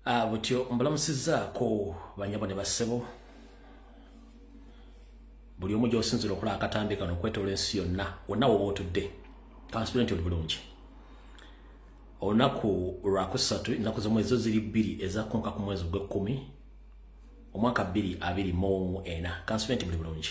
Butyo mbalamusizaako banyabo ne bassebo buli omu gy'osinzira okola akatambi kano okwetoola ensi yonna wonna woba otudde transparent oli bulungi olunaku lwakusatu ennaku z'omwezi ziri 2 ezakonka ku mwezi gw'ekkumi omwaka 2024 transparent buli bulungi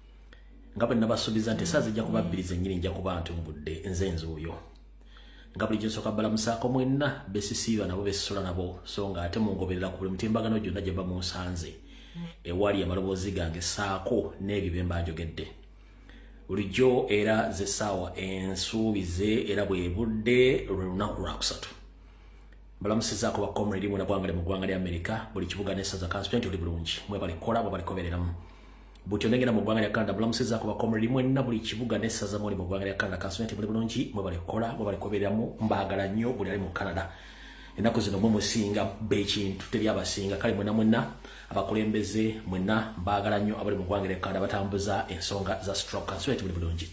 nga bwe nabasuubiza nti esaawa zijja kuba 2 zennyini nja kuba ntumbudde nze nzuuyo nga bulijjo nsooka balamusaako mwenna besisiiba nabo besisula nabo so nga ate mungoberera ku buli mutimbagano gyonna gye bamunsanze ewali amaloboozi gange saako n'ebyo bye mba njogedde bulijjo era ze ssaawa ensuubize era bwe budde lwe lunaku lwakusatu mbalamusizaako bakomredi mwena bwangale mu ggwanga lya Amerika buli kibuga n'essaza transparent oli bulungi mwe balikola mwe balikobereramu butyo ndengera mu ggwanga lya Canada mbalamusizaako bakomredi mwenna buli kibuga n'essaza muli mu ggwanga lya Canada transparent buli bulungi mwe balikola mwe balikobereramu mbaagala nnyo buli ali mu Canada ennaku zino mwe musinga bekintu teri abasinga kale mwenna abakulembeze mwenna mbaagala nnyo abali mu ggwanga lya Canada batambuza ensonga za stroke transparent buli bulungi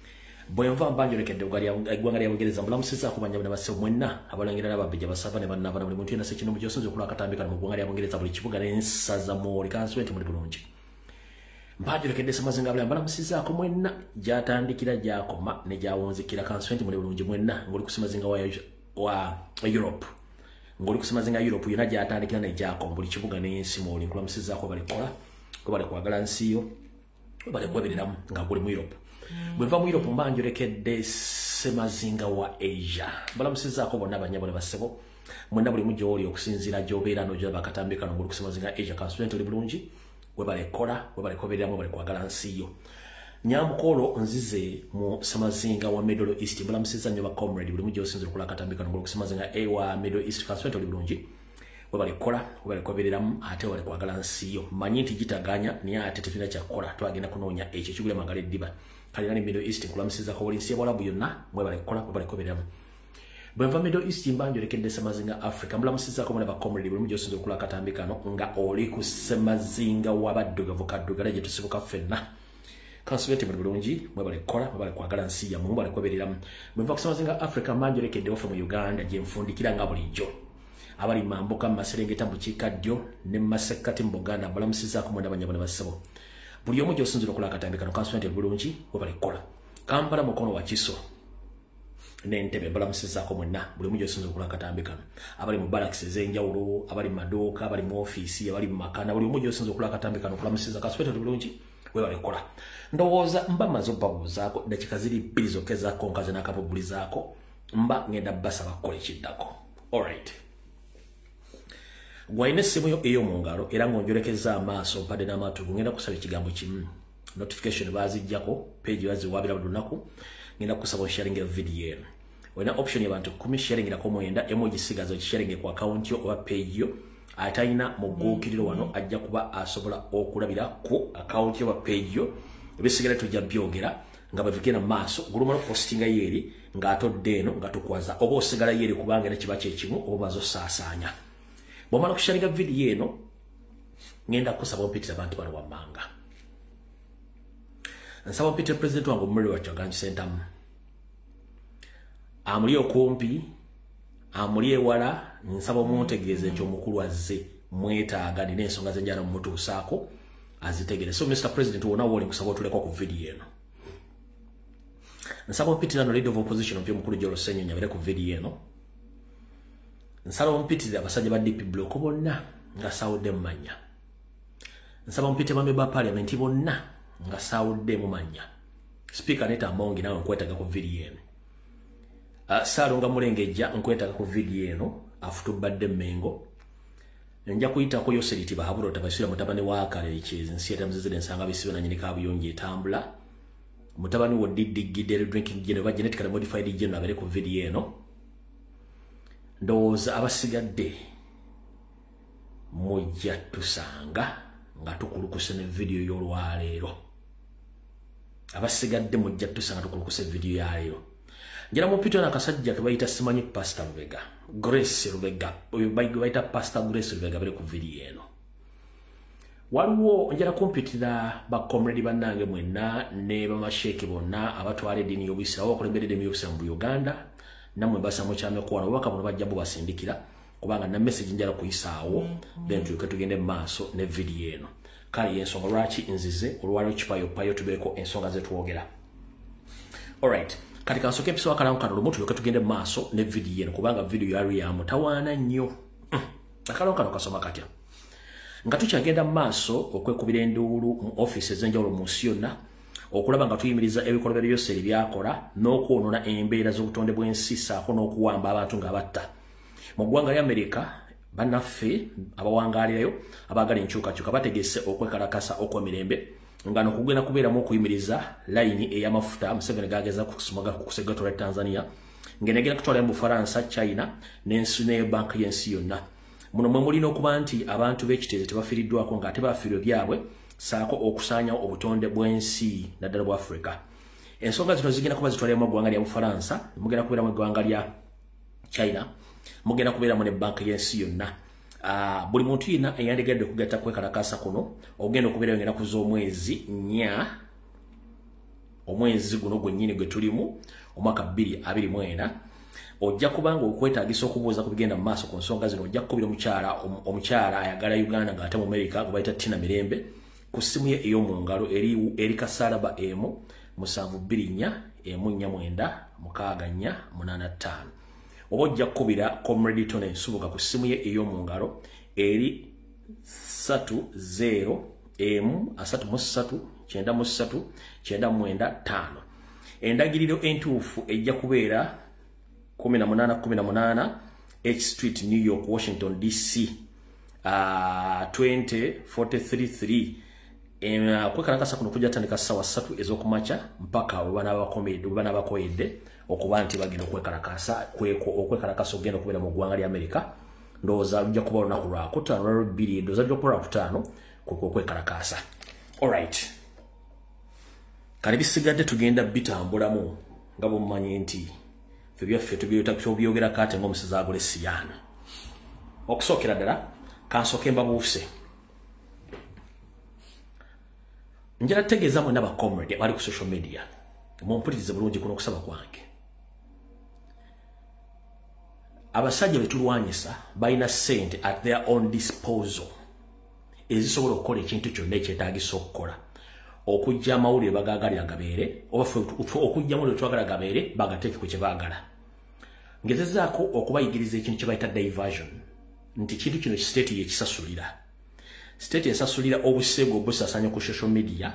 bwe nva mbanjolekedde eggwanga lya Bungereza mbalamusizaako banyabo ne bassebo mwenna abalangira n'ababejja basava ne bannabana buli muntu yenna sekintu gy'osinza okulwa akatambi kano mu ggwanga lya Bungereza buli kibuga n'ensaza mwoli transparent buli bulungi mbanjolekedde semazinga abulala mbalamusizaako mwenna gyatandikira gyakoma ne gyawunzikira transparent muli bulungi mwenna ng'oli ku semazinga wa Europe ng'oli ku semazinga Europe yonna gyatandikira ne gyakoma buli kibuga n'ensi mwoli nkulamusizaako balikola kwe bali kwagala nsiyo kwe bali kwebereramu nga guli mu Europe bwe nva mu Europe mbanjolekedde semazinga wa Asia mbalamusizaako bonna abanyabo ne bassebo mwenna buli mujja oli okusinziira gy'obeera n'ojja bakatambi kano ng'oli ku semazinga Asia transparent oli bulungi we balikola we balikobereramu bali kwagala nsiyo nyamukolo nzize mu semazinga wa Middle East mbalamusiza nnyo ba comrade buli mujja osinzira okola akatambi kano ng'oli ku semazinga wa Middle East transparent oli bulungi we balikola we balikobereramu ate we bali kwagala nsiyo manyi nti gitaganya naye ate tefina kyakukola twagenda kunoonya ekyo kigule magala eddiba kalina ne Middle East nkulamusizako buli nsi y'Abawarabu yonna mwe balikola we balikobereramu bwe nva Middle East mbanjolekedde semazinga Africa mbulamusizaako mwana ba comrade buli mujja osinzira okola akatambi kano nga oli ku semazinga w'abaddugavu kaddugala gye tusibuka ffenna transparent buli bulungi mwe balikola mwe bali kwagala nsi yammwe mwe balikobereramu bwe nva ku semazinga Africa mbanjolekedde waffe mu Uganda gye nfundikira nga bulijjo abali mambuka mu Maserengeta mu bukiikaddyo ne mu masekkati mu Buganda mbalamusizaako mwena banyabo ne bassebo buli omu gy'osinzira okola akatambi kano transparent bulungi we balikola Kampala mukono wa Kiso n'Entebbe mbalamusizaako mwenna buli omu gy'osinzira okola akatambi kano abali mu barracks ez'enjawulo abali mu maduuka abali mu ofiisi abali mu makana buli omu gy'osinzira okola akatambi kano okulamusiza transparent bulungi we balikola ndowooza mba maze obbabuuzaako dakika ziri 2 zokka ezakonkaze n'akabubulizaako mba ngenda basaba kukola ekiddako alright gwalina essimu yo ey'omu ngalo era ng'onjolekeza amaaso mpadde n'amatu ngenda kusaba ekigambo kimu notification baazijjako page baziwaabira buli lunaku ngenda kusaba osharinga video eno olina option y'abantu 10 sharingirako 9 emoji sigazo kisharinge ku account yo oba page yo atalina muguukiriro wano ajja kuba asobola okulabira ku account yo oba page yo ebisigala tujja byogera nga bwe tugenda maaso guluma postinga yeri ng'atodde eno nga tukwaza oba osigala yeri kubanga era kiba kyekimu oba bazosaasaanya bw'omala okusharinga video eno ngenda kusaba ompitira abantu bano wammanga nsaba ompitira president wange omumuli wa Kyagulanyi Ssentamu amuli okumpi amuli ewala nsaba omuntegeeze nti omukulu azze mwetaaga nina ensonga zenjala mumutuusaako azitegere so Mr. President wona woli nkusaba otuleko ku video eno nsaba ompitira no leader of opposition ompya omukulu Joel Ssenyonya nyabere ku video eno nsaba ompitira abasajja ba DP block bonna nga sawudde mumanya nsaba ompitira bambe ba parliament bonna nga sawudde mumanya speaker Neta Amongi nawe nkwetaga ku video eno Saalonga Mulengejja nkwetaga ku video eno afutubadde Mengo nja kuyitako Yoseriti Bahaburo tabasira mutabani wa Kale ekyezi nsi etamuzizire ensanga bisibe na nyinika abuyonje etambula mutabani wo Diddy drinking Geneva genetically modified gene abere ku video eno ndowooza abasigadde mujja tusanga nga tukulukuse ne video y'olwaleero abasigadde mujja tusanga tukulukuse video yaleero njala mupito na kasajja ke bayita simanyi Pastor Lubega Grace Lubega bayita Pastor Grace Lubega bere ku video eno waliwo njala kumpitira ba comrade bannange mwenna ne bamasheke bonna abatwala edini y'Obuyisiraamu abakulembedde edini y'Obuyisiraamu mu Uganda namwe basa mu kyame kwa waka muno bajja bo basindikira kubanga na message njala kuyisaawo then tugende maaso ne video eno kale yensonga lwaki nzize olwalo kipayo payo tubeko ensonga zetwogera. Alright, katika nsoke episode akala nkano lumuntu yoka tugende maaso ne video eno kubanga video yali ya mutawana nnyo. Akala nkano kasoma katya nga tukyagenda maaso okwekubira enduulu mu office ezenjawulo mu nsi yonna okulaba nga tuyimiriza ebikolwa byose ebyakola n'okwonona embeera z'obutonde bw'ensi saako n'okuwamba abantu ng'abatta. Mu ggwanga lya Amerika bannaffe abawangaalirayo abaagala enkyukakyuka bategese okwekalakasa okw'emirembe nga nokugenda kubeeramu okuyimiriza layini ey'amafuta Museveni gaageza kusumaga ku kusegattolwa Tanzania ng'enegera kutwala mu Bufaransa, China n'ensi ne banka y'ensi yonna. Muno mwe mulina okuba nti abantu b'ekiteezo tebafiiriddwako ng'ate baafiirwa byabwe saako okusaanya obutonde bw'ensi naddala bwa Afrika. Ensonga zino zigenda kuba zitwalira mu ggwanga lya Bufaransa, mugenda kubeera mu ggwanga lya China, mugenda kubeera mu ne banka y'ensi yonna. Buli muntu yina eyandigedde okugatta kwekalakasa kuno ogenda okubeera ngenda kuza omwezi nnya omwezi guno gwennyini gwe tulimu omwaka 2024 ojja kubanga okwetaagisa okubuuza ku bigenda mu maaso ku nsonga zino ojja kukubira omukyala ayagala Uganda ng'ate mu Amerika gwe bayita Tina Mirembe ku ssimu ye ey'omu ngalo eri kasalaba emu 724-149-685 oba ojja kukubira Comrade Tony Nsubuga ku ssimu ye ey'omu ngalo eri 30-339-395. Endagiriro entuufu ejja kubeera 1818 H Street, New York, Washington DC 20433. Kwekalakasa kuno kujja tandika sawa 3 ez'okumakya mpaka bana bakoyedde okuba nti bagenda okwekalakasa okwekalakasa ogenda okubeera mu ggwanga lya Amerika. Ndowooza lujja kuba olunaku lwakutaano lwalubiri ndowooza lujja kuba lwakutaano okwekalakasa. Alright, kale bisigadde tugenda bitambulamu nga bumumanyi nti ffe byaffe tubyogera kate ng'omusizi agole siyana. Okusookera ddala kansooke mbabuuse njala tegeeza mwena bakomrade abali ku social media mumpulirize bulungi kuno okusaba kwange. Abasajja betulwanyisa balina ssente at their own disposal ezisobola okukola ekintu kyonna ekyetaagisa okukola okujja amawulire bagaagalira gabeere oba okujja amawulire twagala gabeere bagateeke ku kye baagala. Ngezezaako okubayigiriza ekintu kye bayita diversion nti kintu kino state yekisasulira. State esasulira obuseego obusasanya ku social media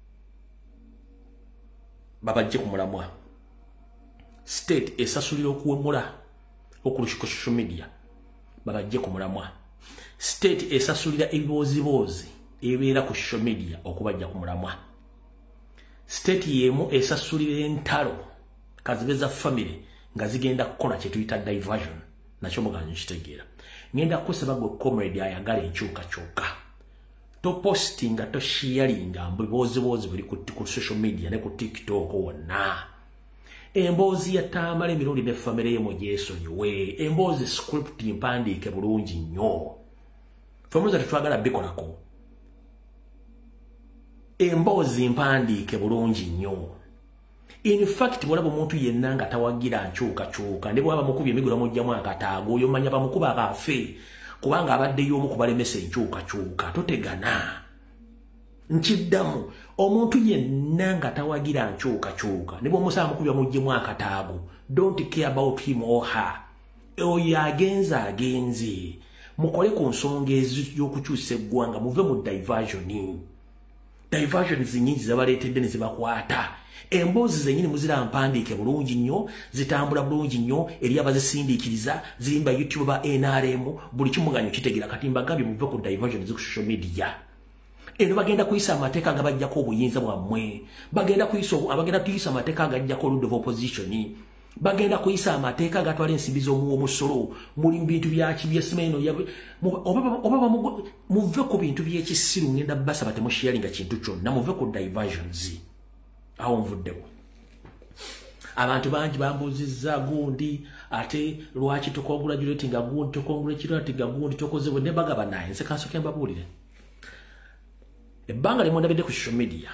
babajje ku mulamwa. State esasulira okuwemula okulushika ku social media babajje ku mulamwa. State esasulira ebiboozi ebeera ku social media okubajja ku mulamwa. State yemu esasulira entalo kazibeza family nga zigenda kukola kye tuyita diversion nakyo muganyo kitegeera. Ngenda kusaba gwe comrade ayagala enkyukakyuka topostinga tosharinga mbiboozi buli ku social media ne ku TikTok wonna. Emboozi yatamala emirundi ne family ye mu Yesu niwe emboozi script mpandiike bulungi nnyo famuza tetwagala bikolako. Emboozi mpandiike bulungi nnyo. In fact bwolaba omuntu yenna nga tawagira nkyukakyuka ne bwaba mukubye emigula mujjamu akataago oyo manya bamukuba akaafe kubanga abadde y'omu kubalemesa enkyukakyuka totegana. Nkiddamu omuntu yenna nga tawagira nkyukakyuka ne bw'omusaba mukubya mujjemu akataago don't care about him or her. Oyo agenze mukole ku nsonga ez'okukyusa eggwanga muve mu diversion. Diversion zinyingi zabaleetedde ne zibakwata. Emboozi zenyini muzira mpandiike bulungi nnyo zitambula bulungi nnyo eri abazisindiikiriza zirimba YouTube ba NRM buli kimuganyo kitegeera kati mbagambye muve ku diversion ku social media. Eno bagenda kuyisa amateeka agabajjako obuyinza bwammwe. Bagenda kuyisa amateeka agajjako oludde of opposition. Bagenda kuyisa amateeka agatwala ensimbi z'omusolo muli bintu byakibyesimaino oba muve ku bintu by'ekisiru ngenda basaba temusharinga kintu kyonna muve ku diversions. Aho nvuddewo. Abantu bangi bambuuzizza gundi ate lwaki tokongratulatinga gundi tokongratulatinga gundi tokozebwe ne bagaba naye nze kansooke mbabuulire. Ebbanga limu ndabidde ku social media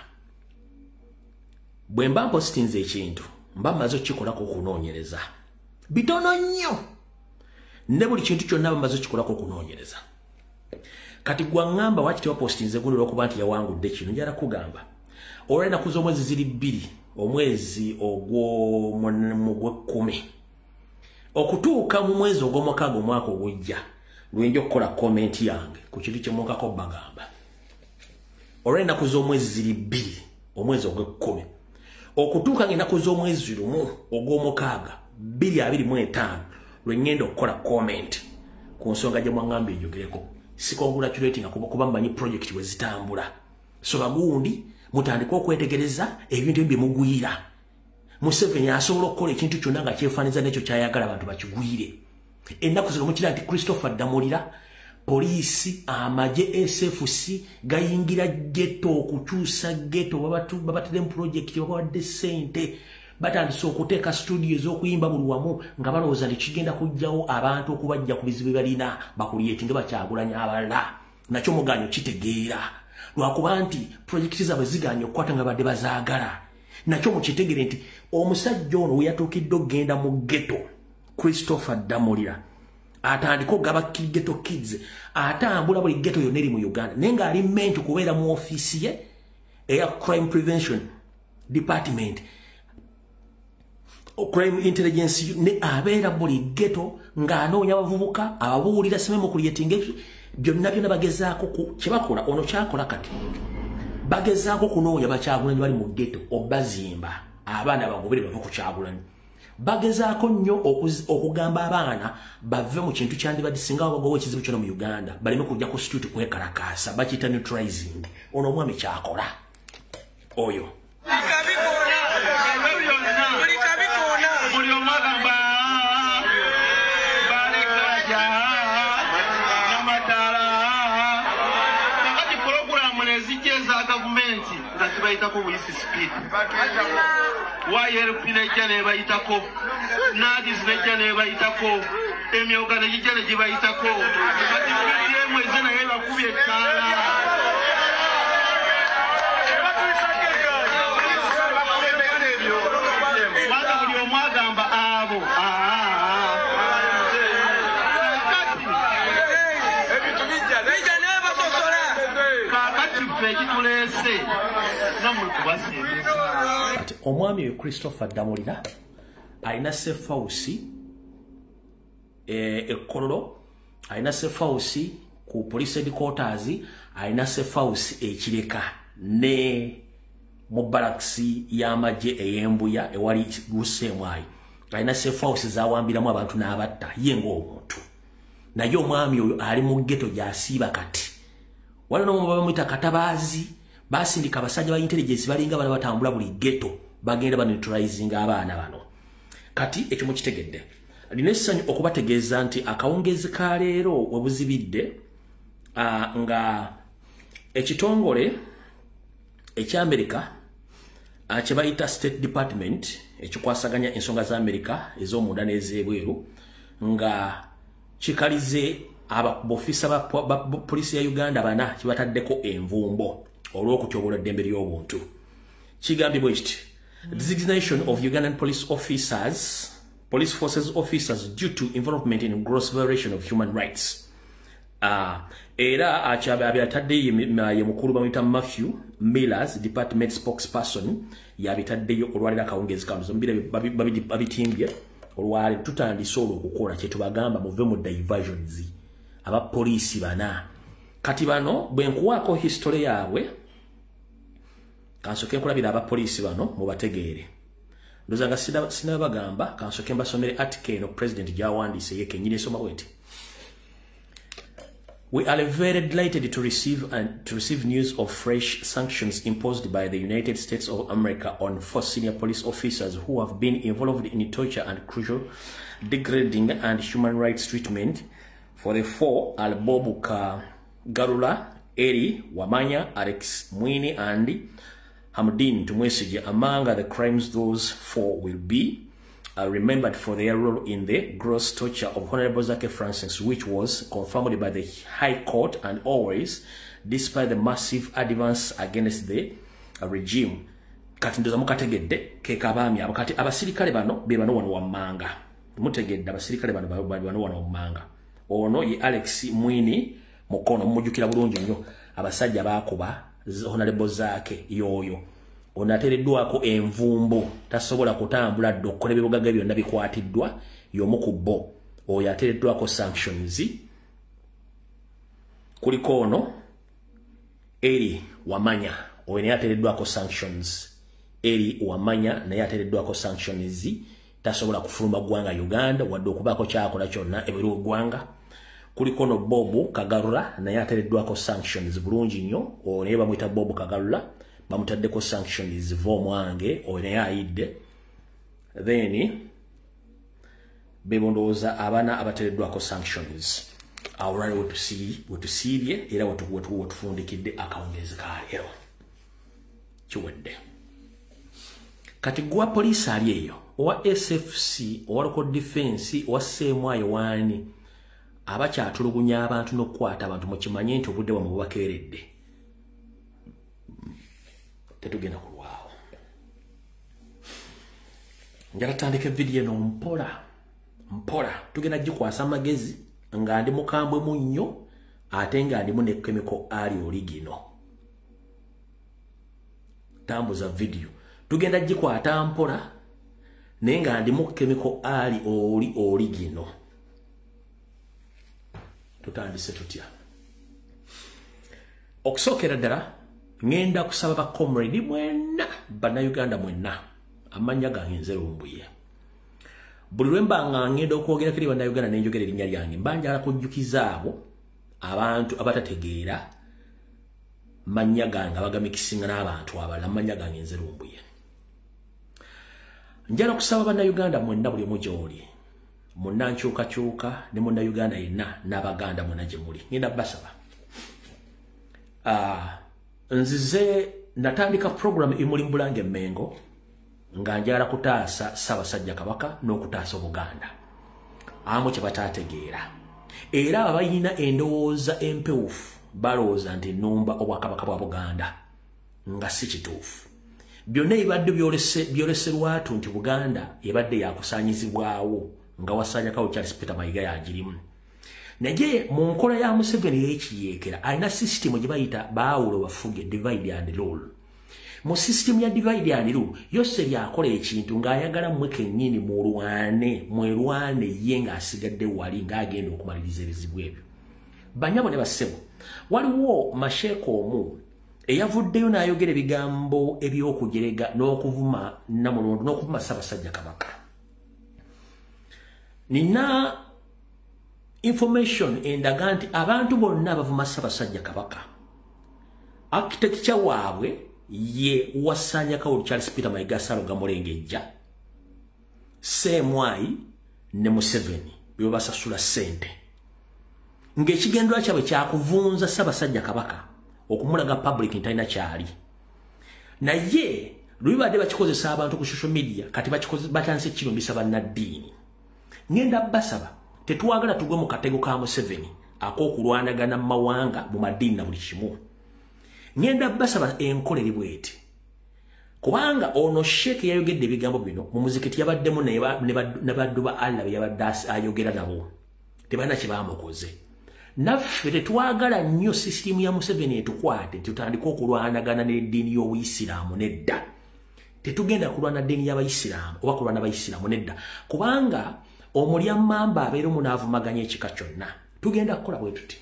bwe mba mpostinze ekintu mba maze okukikolako okunoonyereza bitono nnyo ne buli kintu kyonna bamaze kikolako okunoonyereza. Kati gwangamba wakiti wa postinze guno okuba nti yawangudde kino njala kugamba olwena kuzo omwezi ziri 2 omwezi ogw'Okutooka okutuuka mu mwezi ogw'Omukaaga omwaka ogujja lwenja okukola comment yange ku kintu kye munkako bagamba olwena kuzo omwezi ziri 2 omwezi ogw'Okutooka okutuuka ng'ennaku z'omwezi 1 ogw'Omukaaga 2025 lwengenda okukola comment ku nsonga gye mwangambye njogereko. Sikongratulating kuba mmanyi project we zitambula. So bagundi mutandika okwetegereza ebintu bye mugwira. Museveni asobola okukola ekintu kyonna nga kyefaniza n'ekyo kyayagala abantu bakigwire. Ennaku zino mukira nti Christopher Damulira, polisi, amagye, SFC gayingira ghetto okukyusa ghetto babatire mu project babawadde ssente. Batandise okuteeka studio ez'okuyimba buli wamu nga balowooza nti kigenda kujjawo abantu okubajja ku bizibu balina bakuliyeti nga bakyagulanya abalala. Nakyo muganyo kitegeera. Lwakuba nti projekiti zaabwe ziganye okukwata nga badde bazaagala. Nakyo mukitegere nti omusajja ono we yatuukidde okgenda mu ghetto Christopher Damulira atandika okugaba ghetto kids atambula buli ghetto yonna eri mu Uganda naye ng'ali meant kubeera mu ofiisi ye eya crime prevention department crime intelligence ne abeera buli ghetto ng'anoonya abavubuka ababuulira sememu kuliyetinga byonna bagezaako kyebakola ono kyakola kati bagezaako kunoonya bakyagulanyi bali mu ghetto obazimba abaana bagobere bava ku kyagulanyi bagezaako nnyo okugamba abaana bave mu kintu kyandibadde singa bagoba ekizibu kyona mu Uganda baleme kujja ku street kwekalakaasa bakiyita neutralizing ono omwami kyakola oyo bayitako buyisi speed wayeri pinejja ne bayitako nadis nejja ne bayitako emyoga ne jija ne bayitako kati ye mwezi na yeba kubye kala waka buli omwagamba abo ebitu bijja ne basosola kakati feji tulese ati omwami we Christopher Damulira alina sefausi ekkololo alina sefausi ku police headquarters alina sefausi ekireka ne mu barracks y'amagye ey'Embuya ewali Lusemwayi alina sefausi zawambiramu abantu n'abatta ye ng'omuntu naye omwami oyo ali mu ghetto gy'asiiba kati waliwo n'omu bamuyita Katabaazi basindika abasajja ba intelligence balinga bana batambula buli ghetto bagenda ba neutralizing abaana bano kati ekyo mukitegedde linesanyo okubategeeza nti akawungezi ka leero webuzibidde nga ekitongole eky'Amerika kye bayita State Department ekikwasaganya ensonga za Amerika ez'omunda n'ez'ebweru nga kikalize abofisa ba polisi ya Uganda bana kibataddeko envumbo olw'okutyobola eddembe ly'obuntu. Kigambibwa kiti designation of Ugandan police forces officers due to involvement in gross violation of human rights. Era abyatadde ye mukulu bamuyita Matthew Millers, department spokesperson, yabitaddeyo olwalira akawungezi kano zombire babitimbye olwali tutandise okukola kye tubagamba muve mu diversions abapoliisi bana kati bano bwe nkuwaako history yaabwe kansoke nkulabira abapoliisi bano mubategeere ndoza nga sinabagamba kansoke mbasomere article eno president gyawandiise ye kennyini esoma bweti. We are very delighted to receive news of fresh sanctions imposed by the United States of America on 4 senior police officers who have been involved in torture and crucial, degrading and human rights treatment. For the 4, Albobu Garula, Eri Wamanya, Alex Mwini, and Hamdin Tumwesige. Among the crimes, those 4 will be remembered for their role in the gross torture of Honorable Zake Francis, which was confirmed by the High Court and always, despite the massive advance against the regime. Kati ndoza mukategedde kekabami abakati abasirikale bano be bano wano wammanga mutegedde abasirikale bano wana omanga ono ye Alex Mwini Mukono mujukira bulungi nnyo abasajja bakuba honorable zake yoyo onatereddwako envumbo tasobola kutambula dokole bibugaga byonna bikwatiddwa yomukubbo oyo atereddwako sanctions kuliko ono eri Wamanya oyo naye atereddwako sanctions eri Wamanya naye atereddwako sanctions tasobola kufuluma gwanga Uganda wadde okubaako kyakola kyonna ebiro gwanga kuliko no Bobu Kagarula naye atereddwako sanctions bulungi nnyo oyo naye bamuyita Bobu Kagarula bamutaddeko sanctions vomwange oyo naye ayidde then bebondooza abana abatereddwako sanctions awulala wetusiibye era wetufundikidde akawungezi kaleero kiwedde kati gwa poliisi ali eyo owa SFC owa local defense owa Ssemwayo wani abakyatulugunya abantu n'okukwata abantu mukimanye nti obudde bwamwe bubakeeredde tetugenda kulwawo njala tandika vidiyo eno mpola tugenda gikwasa amagezi nga ndi mukambwe munnyo ate nga ndimu ne chemical ali oligino tambuza vidiyo tugenda gikwata mpola naye nga ndimu chemical ali oligino tutandise tutya okusookera ddala ngenda kusaba ba comrade mwenna bannayuganda mwenna amanya gange nze Lumbuye buli lwemba nga ngenda okwogera kiri bannayuganda nenjogera erinnya lyange mbanjala kujjukiza abo abantu abatategeera manya gange abagamikisinga n'abantu abalala manya gange nze Lumbuye njala kusaba bannayuganda mwenna buli mujoli munnankyukakyuka ne munnayuganda yenna n'abaganda mwenna gye muli ngenda basaba nzize natandika program imuli Mbulange Mengo nga njala kutaasa Ssaabasajja Kabaka n'okutaasa Obuganda amu kye bataategeera era abayina endowooza empewufu balowooza nti nnumba Obwakabaka bwa Buganda nga si kituufu byonna ebadde byolese lwatu nti Buganda ebadde yakusaanyizibwawo nga Wasanyakawo Charles Peter Mayiga yagirimu naye mu nkola ya Museveni y'ekiyeekera alina system gye bayita baawulo bafuge divide and rule mu system ya divide and rule yose byakola ekintu ng'ayagala mmwe kennyini mwerwane ye ng'asigadde wali ng'agenda okumaliriza ebizibu ebyo banyabo ne bassebo waliwo masheeko omu eyavuddeyo n'ayogera ebigambo eby'okujerega n'okuvuma Namulondo n'okuvuma Ssaabasajja Kabaka nina information endaga nti abantu bonna bavuma Ssaabasajja Kabaka architecture waabwe ye Wasanyakawo Charles Peter Mayiga Ssalonga Mulengejja Ssemwayi ne Museveni bwe basasula ssente ng'ekigendwa kyabwe kyakuvunza Ssaabasajja Kabaka okumulaga public ntalina kyali naye lwibadde bakikozesa abantu ku social media kati batandise kirumbisa bannaddiini ngenda basaba tetwagala tugwe mu katego ka Museveni ak'okulwanagana mu mawanga mu maddiini na buli kimu ngenda basaba enkola eri bweti kubanga ono Sheikh yayogedde ebigambo bino mu muzikiti yabaddemu ne baddu ba Allah yabadde ayogera nabo tebalina kye baamukoze naffe tetwagala nnyo system ya Museveni etukwate tutandika okulwanagana n'eddiini y'Obuyisiraamu nedda tetugenda kulwana ddiini y'Abayisiraamu oba kulwana Abayisiraamu nedda kubanga omulyamamba abeera omunaavumaganya ekika kyonna tugenda kukola bwe tuti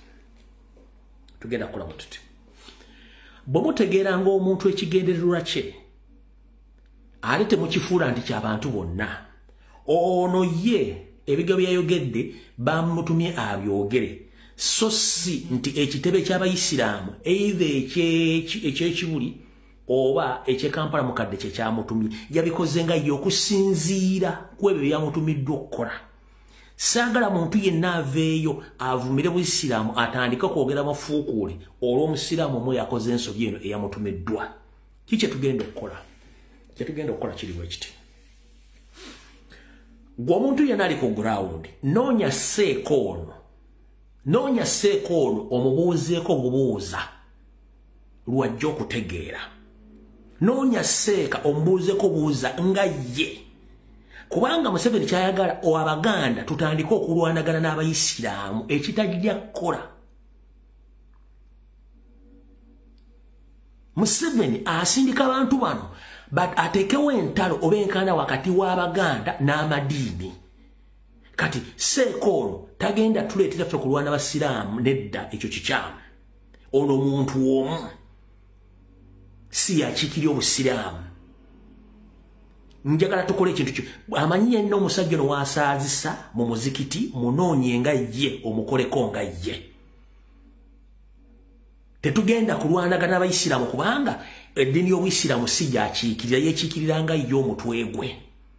bwe mutegeera ng'omuntu ekigendererwa kye ate temukifuula nti ky'abantu bonna ono ye ebigambo byayogedde bamutumye abyogere so si nti ekitebe ky'Abayisiraamu either ekyekibuli oba ekyekampala mukadde kye kyamutumye yabikoze nga ye okusinziira ku ebyo byamutumiddwa okukola saagala muntu yenna aveeyo avumire Buyisiraamu atandika okwogera mafuukuule olw'Omusiraamu omwe yakoze ensobi eno eyamutumiddwa kyetugenda okukola kiri bwe kiti gwe omuntu yenna ali ku ground noonya seeko ono omubuuzeeko obubuuza lwajja okutegeera noonya seeka omubuuzeeko buuza nga ye kubanga Museveni kyayagala Abaganda tutandika okulwanagana n'Abayisiraamu ekitajja kukola. Museveni asindika abantu bano but atekewo entalo oba enkana wakati w'Abaganda n'amadiini. Kati Seekolo tagenda tuleetera ffe kulwana Basiraamu nedda ekyo kikyamu. Ono muntu omu si yakiikirya Obusiraamu. Njagala tukole ekintu kyo. Amanyi yenna omusajja ono waasaazisa mu muzikiti munoonye nga ye omukoleko nga ye. Tetugenda kulwanagana n'Abayisiraamu kubanga eddiini y'Obuyisiraamu si gyakiikirira, yekiikiriranga ye omutwe gwe.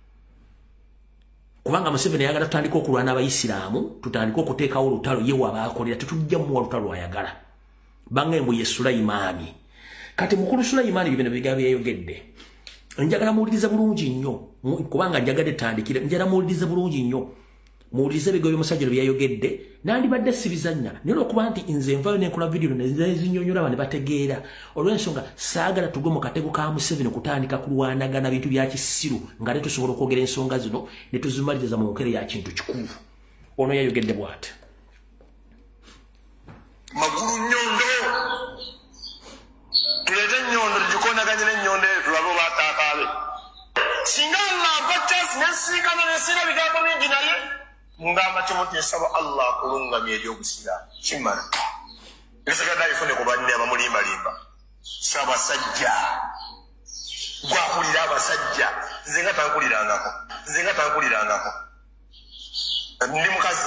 Kubanga Museveni ayagala tutandika okulwana n'Abayisiraamu, tutandika okuteekawo olutalo ye wabaakolera, tetujja muwa lutalo lwayagala. Bangembu ye Sulaimaani. Kati mukulu Sulaimaani bino bigambo byayogedde. Njagala muwulirize bulungi nnyo kubanga njagadde tandikira, njagala muwulirize bulungi nnyo. Muwulirize ebigambo by'omusajja byayogedde, nandibadde sibizannya. Naye olw'okuba nti nze nvayo n'enkola vidiyo nezinnyonnyola ne bategeera. Olw'ensonga saagala tugwe mu katego ka Museveni kutandika kulwanagana bintu bya kisiru nga ne tusobola okwogera ensonga zino ne tuzimaliriza mu nkere ya kintu kikulu. Ono yayogedde bw'ati. Magulu nnyondo tulete nnyondo tugikonaganye n'ennyondo eyo tulabe baataakaabe. Singa namba chance nesiigana nesiira bigambo bingi naye ngamba kimuti nsaba Allah akulungamya ery'Obusiraamu kimala. Nsigadde ayifune ku banne abamulimbalimba. Ssaabasajja gwakulira abasajja nze nga tankulirangako. Ndi mukazi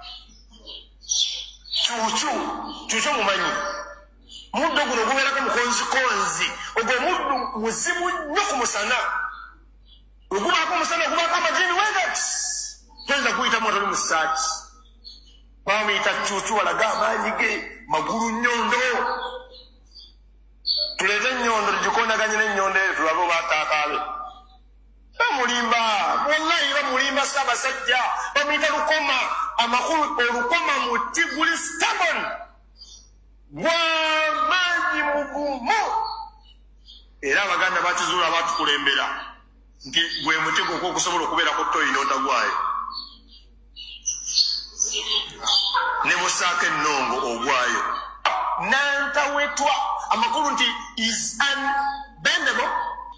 Chuchu mumanyi. Muddo guno gubeerako mukonzikonzi. Ogwo muddu muzibu nnyo ku musana. Ogubaako omusana gubaako amajini wegati. Toyinza kuyita mwatali mu ssaati. Bamuyita Chuchu walaga amaanyi ge magulu nnyondo. Tuleete ennyondo tugikonaganye n'ennyondo eyo tulabe baataakaabe. Bamulimba, wallahi bamulimba Ssaabasajja. Bamuyita Lukoma. Amakulu olukoma muti guli stubborn. Wamaanyi mugumu. Era Abaganda bakizuula batukulembera nti gwe muti gwo okusobola okubeerako toyi n'otagwayo. Ne busaako ennongo ogwayo. Nantawetwa amakulu nti is unbendable.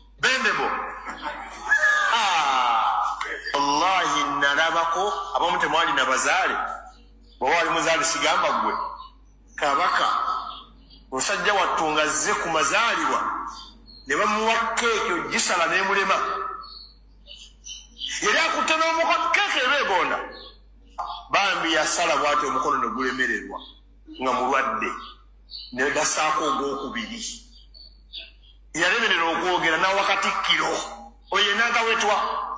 Wallahi nalabako abamu temwali na bazaale bwe wali muzaale sigamba gwe Kabaka musajja wattu azze ku mazaalibwa ne bamuwa keeki ogisala n'emulema. Yali akutte n'omukono keeki ebeegonda. Bambi yasala bw'ati omukono ne gulemererwa nga mulwadde ne gasaako ogwokubiri. Yalemerera okwogera n'awakatikkiro oyo ye Nantawetwa.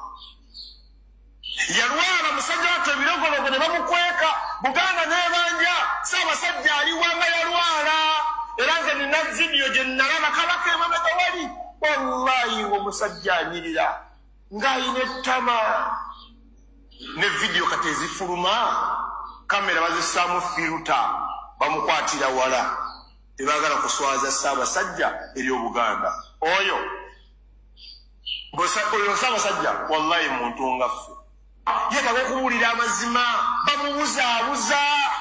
Yalwala musajja wattu ebirogologo ne bamukweka Buganda n'ebanja Ssaabasajja aliwanga yalwala. Era nze nina vidiyo gye nalaba Kabaka emabega wali. Wallahi omusajja anyirira ng'ayina ettama. Ne vidiyo kati ezifuluma kamera bazissaamu firuta bamukwatira wala. Tebaagala kuswaza Ssaabasajja eri Obuganda. Oyo Ssaabasajja wallahi muntu ngaffe. Yetaaga okubuulira amazima bamubuzaabuza.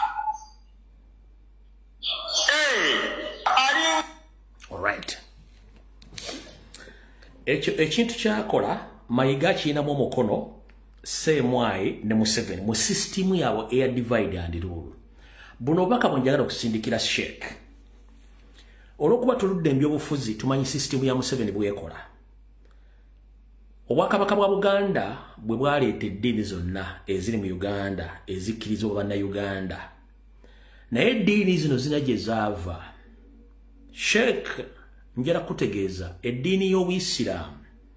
Alright. Ekintu kyakola Mayiga kirinamu omukono Ssemwai ne Museveni mu sisitimu yaabwe eya divide and rule. Buno obubaka bwenjagala okusindikira Sheikh. Olw'okuba tuludde ebyobufuzi tumanyi sisitimu ya Museveni bwekola. Obwakabaka bwa Buganda bwe bwaleeta eddiini zonna eziri mu Uganda ezikkiriza Bannayuganda. Naye eddiini zino zina gye zaava. Sheikh njala kutegeeza eddiini y'Obuyisiraamu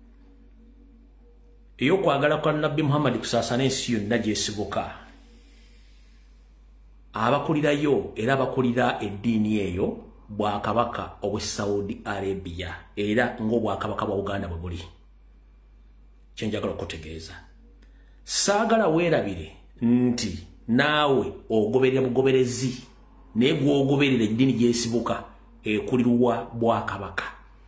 ey'okwagala kwa Nabbi Muhammad kusaasana ensi yonna gyesibuka. Abakulirayo era abakulira eddiini eyo Bwakabaka obwe Saudi Arabia era ng'Obwakabaka bwa Uganda bwe buli. Kyenjagala okutegeeza. Saagala weerabire nti naawe ogoberera bugoberezi naye gw'ogoberera eddiini gyesibuka ekulirwa Bwakabaka.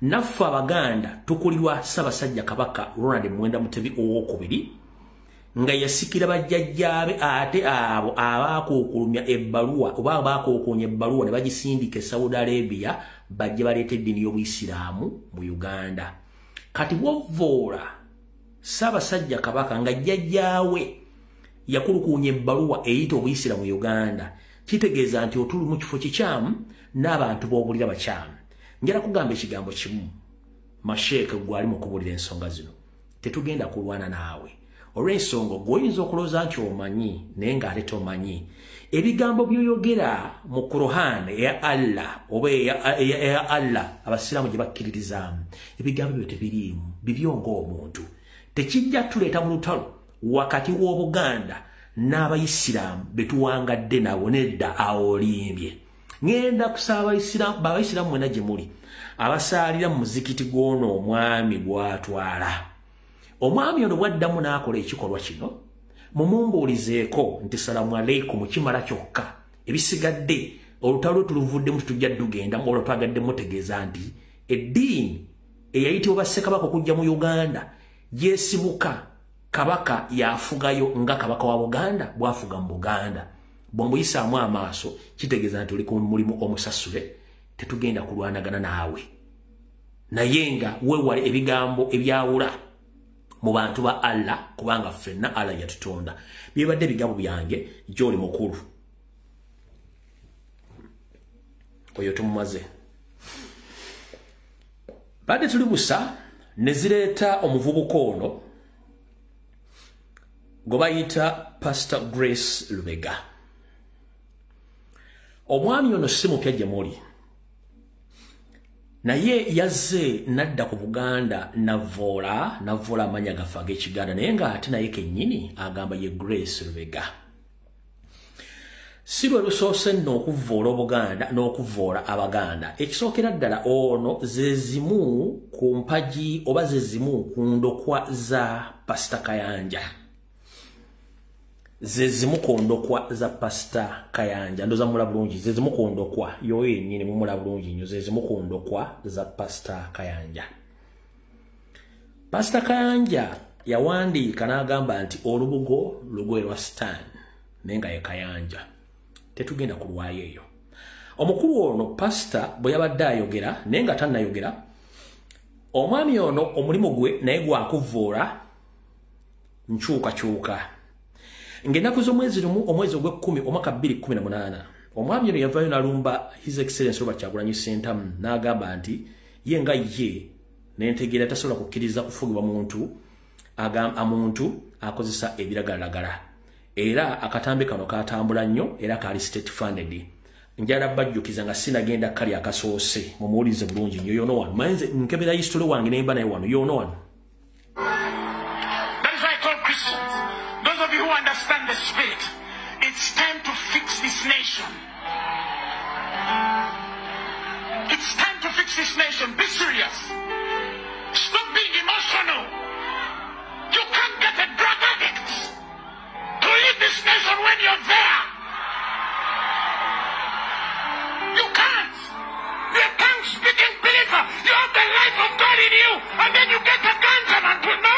naffe abaganda tukulirwa Ssaabasajja Kabaka Ronald Muwenda Mutebi owookubiri nga yasikira bajjajjaabe ate abo abaakuukulumya ebbaluwa oba abaakookonya ebbaluwa ne bagisindika Saudi Arabia bajje baleeta eddiini y'Obuyisiraamu mu Uganda. Kati wovoola Ssaabasajja Kabaka nga jjajjaawe yakulukuunya ebbaluwa eyita Obuyisiraamu mu Uganda, kitegeeza nti otuli mu kifo kikyamu n'abantu b'obulira bakyamu. Njala kugamba ekigambo kimu, Masheeka gwali mu kubuulira ensonga zino, tetugenda kulwana naawe. Olw'ensonga gw'oyinza okulowooza nti omanyi naye ng'ate tomanyi. Ebigambo by'oyogera mu Quran eya Allah oba eya Allah abasiraamu gye bakkiririzaamu, ebigambo byo tebiriimu, bibyo ng'omuntu. Tekijja tuleeta mu lutalo wakati w'Obuganda n'Abayisiraamu betuwangadde nabo nedda awo olimbye. Ngenda kusaba Abayisiraamu mwena gye muli abasaalira mu muzikiti gw'ono omwami gw'atwala. Omwami ono bwaddamu n'akola ekikolwa kino, mumumbuulizeeko nti salaamu aleikum kimala kyokka. Ebisigadde olutalo tuluvuddemu tujja tugenda olwo twagadde mutegeeza nti eddiini eyayitibwa Ssekabaka okujja mu Uganda yeesibuka Kabaka yafugayo nga Kabaka wa Buganda bwafuga mu Buganda. Bw'omuyisaamu amaaso kitegeeza nti oli ku mulimu omusasule, tetugenda kulwanagana naawe. Naye nga weewale ebigambo ebyawula mu bantu ba Allah kubanga ffenna Allah yatutonda. Byebadde ebigambo byange gy'oli mukulu. Oyo tumumaze. Badde tuli busa ne zireeta omuvubuka ono gwe bayita Pastor Grace Lubega. Omwami ono si mupya gye muli, naye yazze nadda ku Buganda navoola amanya gafa ag'Ekiganda naye ng'ate naye kennyini agamba ye Grace Lubega. Si lwe lusoose nno okuvoola Obuganda n'okuvoola Abaganda. Ekisookera ddala ono ze zimu ku mpagi oba ze zimu ku ndokwa za Pastor Kayanja. Zezimu kondokwa za Pastor Kayanja. Ndoza mula bulungi. Zezimu kondokwa. Yoye yennyini mumula bulungi nyo. Zezimu kondokwa za Pastor Kayanja. Pastor Kayanja yawandiika n'agamba nti olubugo lugoye lwa Stan nenga ye Kayanja. Tetugenda kulwayo eyo. Omukulu ono Pastor bwe yabadde ayogera nenga tannayogera, omwami ono omulimu gwe naye gwakuvoola nkyukakyuka. Ng'ennaku z'omwezi lumu omwezi ogw'ekkumi omwaka 2018 omwami ono yavaayo n'alumba His Excellency Robert Kyagulanyi Ssentamu n'agamba nti ye nga ye n'entegeera tasobola kukkiriza kufugibwa muntu akozesa ebiragalalagala. Era akatambi kano katambula nnyo era kaali state funded. Njala bajjukiza nga sinagenda kali akasoose mumuwulize bulungi nnyo yono wano. Manze nkebera history wange nemba naye wano yono wano. Who understand the spirit, it's time to fix this nation. It's time to fix this nation. Be serious. Stop being emotional. You can't get a drug addict to lead this nation when you're there. You can't. You're a tongue-speaking believer. You have the life of God in you, and then you get a ganja to know.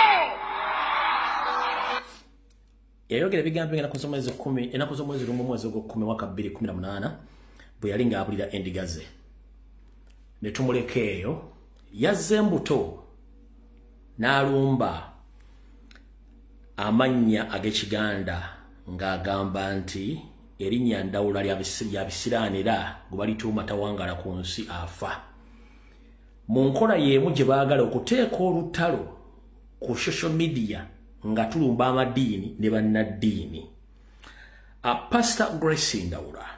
Yayogera ebigambo ennaku z'omwezi lumu omwezi ogw'ekkumi mwaka 2018 bwe yali ng'abulira endiga ze. Ne tumuleka eyo, yazze embuto n'alumba amannya ag'Ekiganda ng'agamba nti erinnya Ndawula lyabisiraanira gwe balituuma tawangala ku nsi afa. Mu nkola y'emu gye baagala okuteeka olutalo ku social media nga tulumba amadiini ne bannaddiini. Pastor Grace Ndawula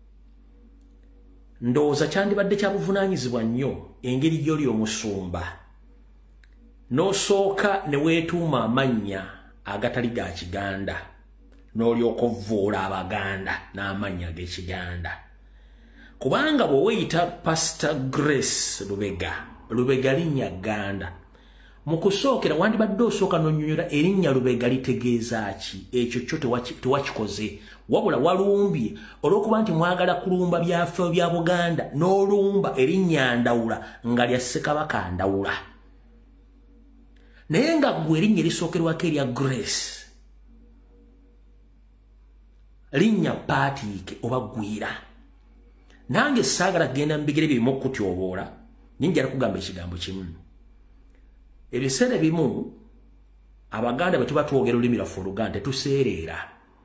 ndowooza kyandibadde kya buvunaanyizibwa nnyo engeri gy'oli omusumba n'osooka ne weetuuma amannya agatali ga Kiganda n'olyoka ovvoola Abaganda n'amannya ag'Ekiganda. Kubanga bwe weeyita Pastor Grace Lubega linnya Ganda. Mu kusookera wandibadde osooka n'onnyonnyola erinnya Lubega litegeeza ki? Ekyo kyo tewakikoze wabula walumbye olwokuba nti mwagala kulumba byaffe bya Buganda n'olumba erinnya Ndawula nga lya Ssekabaka Ndawula naye nga gwe erinnya erisookerwako erya Grace linnya Patrick oba Gwira nange saagala kugenda mu bigere bimu okutyoboola ninjala kugamba ekigambo kimu ebiseera bimu Abaganda bwe tuba twogera olulimi lwaffe Oluganda tetuseereera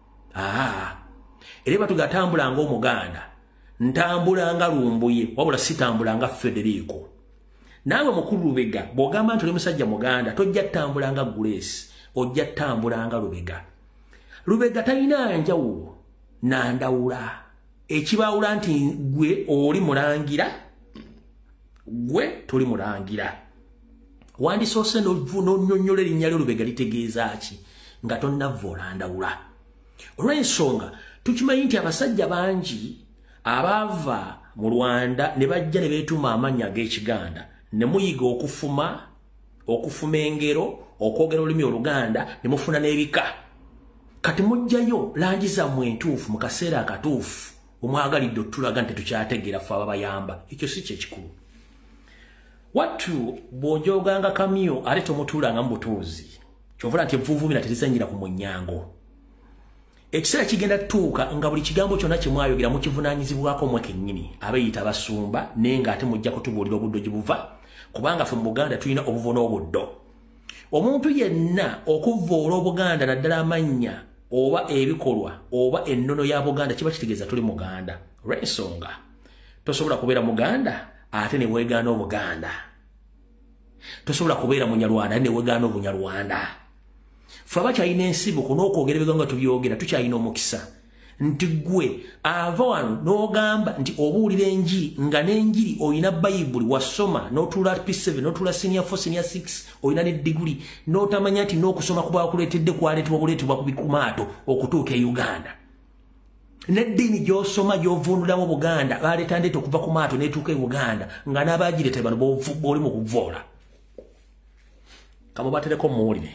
era batugatambula ng'Omuganda ntambula nga Lumbuye wabula sitambula nga Federico naawe mukulu Lubega bw'ogamba nti oli musajja Muganda tojja ttambula nga Grace ojja ttambula nga Lubega Lubega talina njawulo na Ndawula ekibaawula nti gwe oli mulangira gwe tuli mulangira wandisoose n'onnyonnyola erinnya Lubega litegeeza ki nga tonnavvoola Ndawula olw'ensonga tukimanyi nti abasajja bangi abaava mu Rwanda ne bajja ne beetuma amannya g'Ekiganda ne muyiga okufuma engero okwogera olulimi Oluganda ne mufuna n'ebika kati mujjayo langi zammwe entuufu mu kaseera akatuufu omwagalidde otulaga nti tukyategeera ffe ababayamba ekyo si kyekikulu wattu bw'ojooganga kamyo ate tomutuulanga mu butuuzi kyovula nti evvuuvumira terizannyira ku munnyango ekiseera kigenda tutuuka nga buli kigambo kyonna kye mwayogera mukivunaanyizibwako mmwe kennyini abeeyita basumba naye ng'ate mujja kutubuulira obuddo gye buva kubanga ffe mu Buganda tulina obuvo n'obuddo omuntu yenna okuvvoola Obuganda naddala amannya oba ebikolwa oba ennono ya Buganda kiba kitegeeza tuli Muganda olw'ensonga tosobola kubeera Muganda ate ne weegaana Obuganda tosobola kubeera Munyarwanda ate ne weegaana Obunyarwanda ffe abakyalina ensibuko n'okwogera ebigambo nga tubyogera tukyalina omukisa nti gwe ava wano n'ogamba nti obuulira enjiri nga n'enjiri oyina Bayibuli wasoma n'otuula P7 n'otuula senior 4 senior 6 oyina ne diguli n'otamanya nti n'okusoma kuba kuleetedde kwaleetebwa buleetebwa ku maato okutuuka e Uganda n'eddiini gy'osoma gy'ovuunulamu Buganda baleeta ndeeta okuva ku maato n'etuuka e Uganda nga n'abaagireeta bano b'oli mu kuvvoola kamubatereko muwulire.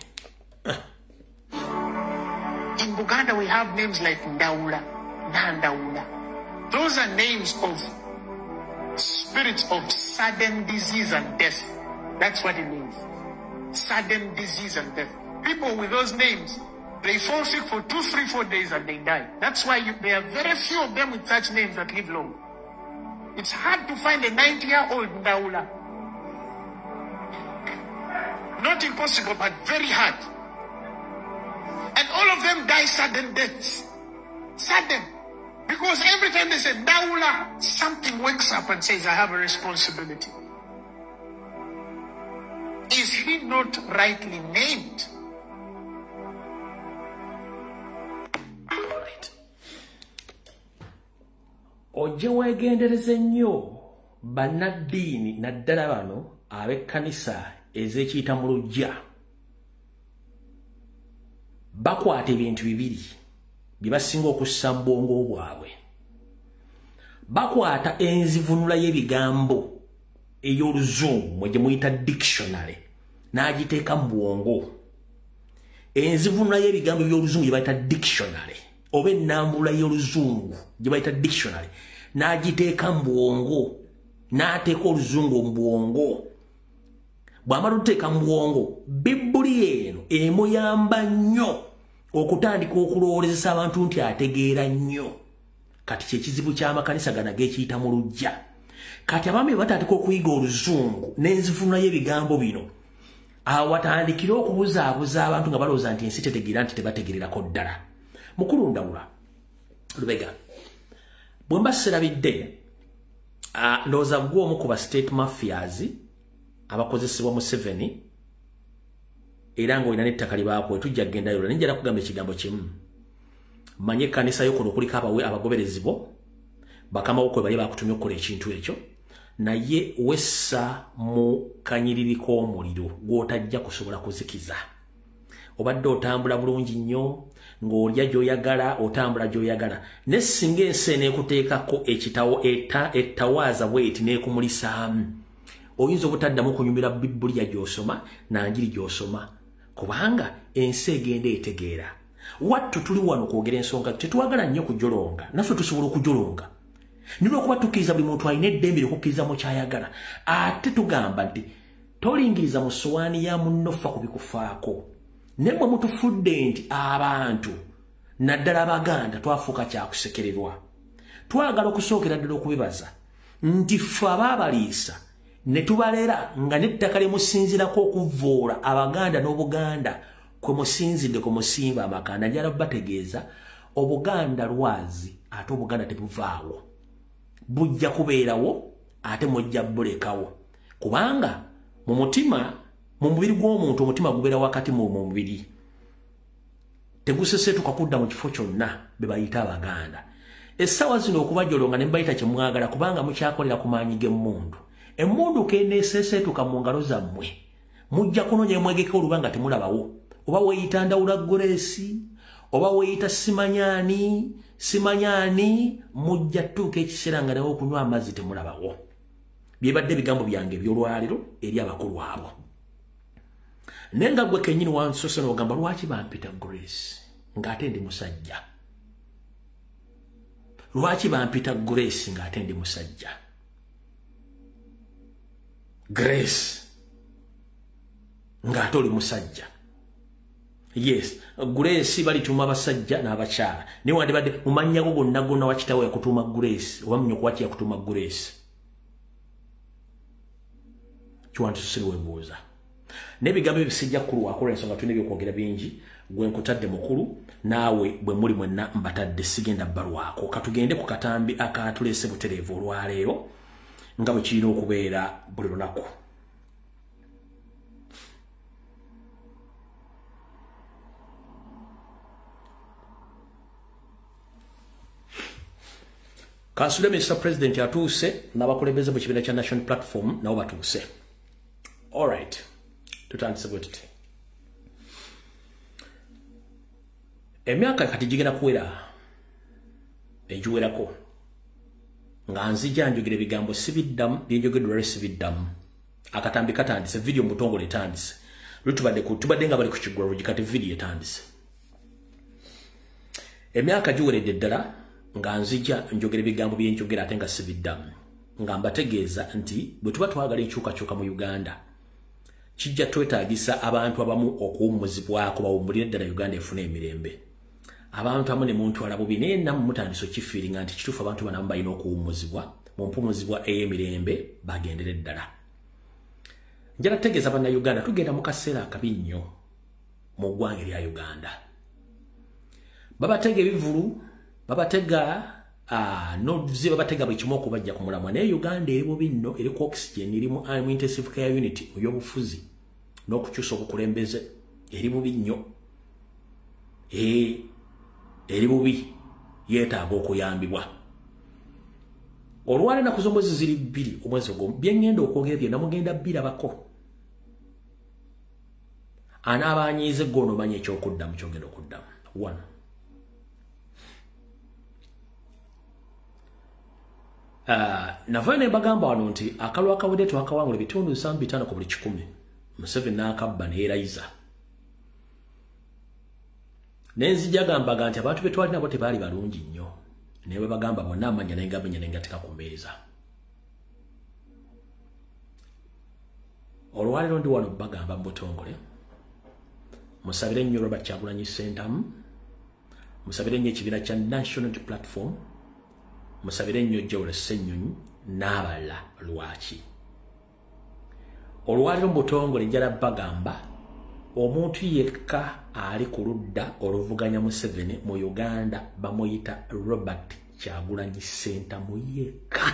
In Buganda, we have names like Ndawula, Nandawula. Those are names of spirits of sudden disease and death. That's what it means. Sudden disease and death. People with those names, they fall sick for 2, 3, 4 days and they die. That's why there are very few of them with such names that live long. It's hard to find a 90-year-old Ndawula. Not impossible, but very hard. And all of them die sudden deaths. Sudden. Because every time they say Ndawula, something wakes up and says, I have a responsibility. Is he not rightly named? All right. Ojje weegendereze nnyo bannaddiini naddala bano ab'ekkanisa ez'ekiyita mu luggya bakwata ebintu bibiri bye basinga okussa mu bwongo bwabwe. Bakwata enzivunula y'ebigambo ey'Oluzungu mwe gye muyita dictionary n'agiteeka mu bwongo. Enzivunula y'ebigambo by'Oluzungu gye bayita dictionary oba ennambula y'Oluzungu gye bayita dictionary n'agiteeka mu bwongo n'ateeka Oluzungu mu bwongo. Bw'amala okuteeka mu bwongo Bibuli eno emuyamba nnyo okutandika okulowoolezesa abantu nti ategeera nnyo. Kati kyekizibu ky'amakanisa gano ag'ekiyita mu luggya. Kati abaami batandika okuyiga Oluzungu n'enzivunula y'ebigambo bino awo watandikira okubuzaabuza abantu nga balowooza nti ensi tetegeera nti tebategererako ddala. Mukulu Ndawula Lubega bwe mba sirabidde ndowooza gwe omu ku ba state mafias abakozesebwa mu 7 era ng'olina n'ettaka lye baakuwa tujja kgendayo olwo njala kugamba ekigambo kimu. Manye ekkanisa yo kuno kuliko abagoberezi bo bakama wo kwe bali bakutumye okukola ekintu ekyo naye wessa mu kanyiriri k'omuliro gw'otajja kusobola kuzikiza. Obadde otambula bulungi nnyo ng'olya gy'oyagala otambula gy'oyagala ne singa ensi eneekuteekako ekitawo ettawaaza bw'eti n'ekumulisaamu oyinza obutaddamu kunyumira Bibuli gy'osoma na njiri gy'osoma kubanga ensi egenda etegeera wattu tuli wano kwogera ensonga tetwagala nnyo kujolonga naffe tusobola okujolonga nilwokuba tukkiriza buli muntu alina eddembe ly'okukkiriza mu kyayagala ate tugamba nti tolingiriza mu ssowaani ya munnofa ku bikufaako ne bwe mutufudde nti abantu naddala abaganda twafuuka kyakusekererwa twagala okusookera ddala okubibaza nti ffe abaabaliisa ne tubalera nga n'ettaka lye musinzirako okuvvoola abaganda n'obuganda kwe musinzidde kwe musimba amakanda njala bategeeza obuganda lwazi ate obuganda tebuvaawo bujja kubeerawo ate mujja bulekawo kubanga mu mutima mu mubiri gw'omuntu omutima gubeera wakati mu mubiri teguseseetuka kudda mu kifo kyonna be bayita abaganda essaawa zino okubajolonga ne mbayita kye mwagala kubanga mukyakolera ku maanyi g'emmundu emmundu keeneeseeseetuka mu ngalo zammwe mujja kunoonya emwegeka oluba nga temulabawo oba weeyita Ndawula Grace oba weeyita simanyaani mujja tuuka ekiseera nga nawe okunywa amazzi temulabawo byebadde ebigambo byange eby'olwaliro eri abakulu abo naye nga gwe kennyini wansose n'ogamba lwaki bampita Grace ng'ate ndi musajja lwaki bampita Grace ng'ate ndi musajja Grace ng'ate oli musajja yes Grace balituma abasajja n'abakyala naye wandibadde mu mannya go gonna gonna wakitawo yakutuuma Grace oba munyoko waki yakutuuma Grace kiwantusire webuuza n'ebigambo ebisijja kkulu wakola ensonga tulina ebyokwogera bingi gwe nkutadde mukulu naawe bwe muli mwenna mbatadde sigenda bbalwako katugende ku katambi akatuleese butereevu olwaleero nga bwe kirina okubeera buli lunaku kansule Mr. President atuuse n'abakulembeze mu kibiina kya National Platform nabo batuuse alright tutandise bwe tuti emyaka kati gigenda kuwera egiwerako nga nzija njogera ebigambo sibiddamu byenjogeddwa sibiddamu akatambi katandise video mutongole etandise tubadde nga bali ku kigwaro gikati video etandise emyaka giweredde ddala nga nzija njogera ebigambo byenjogera ate nga sibiddamu nga mbategeeza nti bwe tuba twagala enkyukakyuka mu Uganda kijja twetaagisa abantu abamu okuwummuzibwako bawummulire ddala Uganda efuna emirembe abantu amu ne muntwala bubi naye nammwe mutandise okifiiringa nti kituufu abantu banamu balina okuwummuzibwa mu mpumuzibwa ey'emirembe bagendere ddala njala tegeeza bannayuganda tugenda mu kaseera akabi nnyo mu ggwanga erya Uganda babatega ebivulu babatega nozi babatega buli kimu okubajja ku mulamwa naye Uganda eri bubi nno eri ku oxygen eri mu intensive care unit mu by'obufuzi n'okukyusa obukulembeze eri bubi nnyo eri bubi yeetaaga okuyambibwa olwala ennaku z'omwezi ziri 2 omwezi ogwo byengenda okwogera byonna mugenda birabako anaabanyiize gwe onomanya ekyokuddamu kyogenda okuddamu 1 navayo ne bagamba wano nti akalwa akawedde twakawangula ebitundu 5 ku buli 100 Museveni n'akabba ne yeerayiza nenzija gambaga nti abantu betwali nabo tebaali balungi nnyo naye bwe bagamba bonna amanya naye ngabenya ne ngateeka ku mmeeza olwaliro ndi wano bagamba mubutongole musabire nnyo Robert Kyagulanyi Ssentamu musabire nnyo ekibiina kya National Platform musabire nnyo Joel Ssenyonyi n'abalala lwaki olwaliro mubutongole njala bagamba omuntu yekka ali ku ludda oluvuganya Museveni mu Uganda bamuyita Robert Kyagulanyi Ssentamu yekka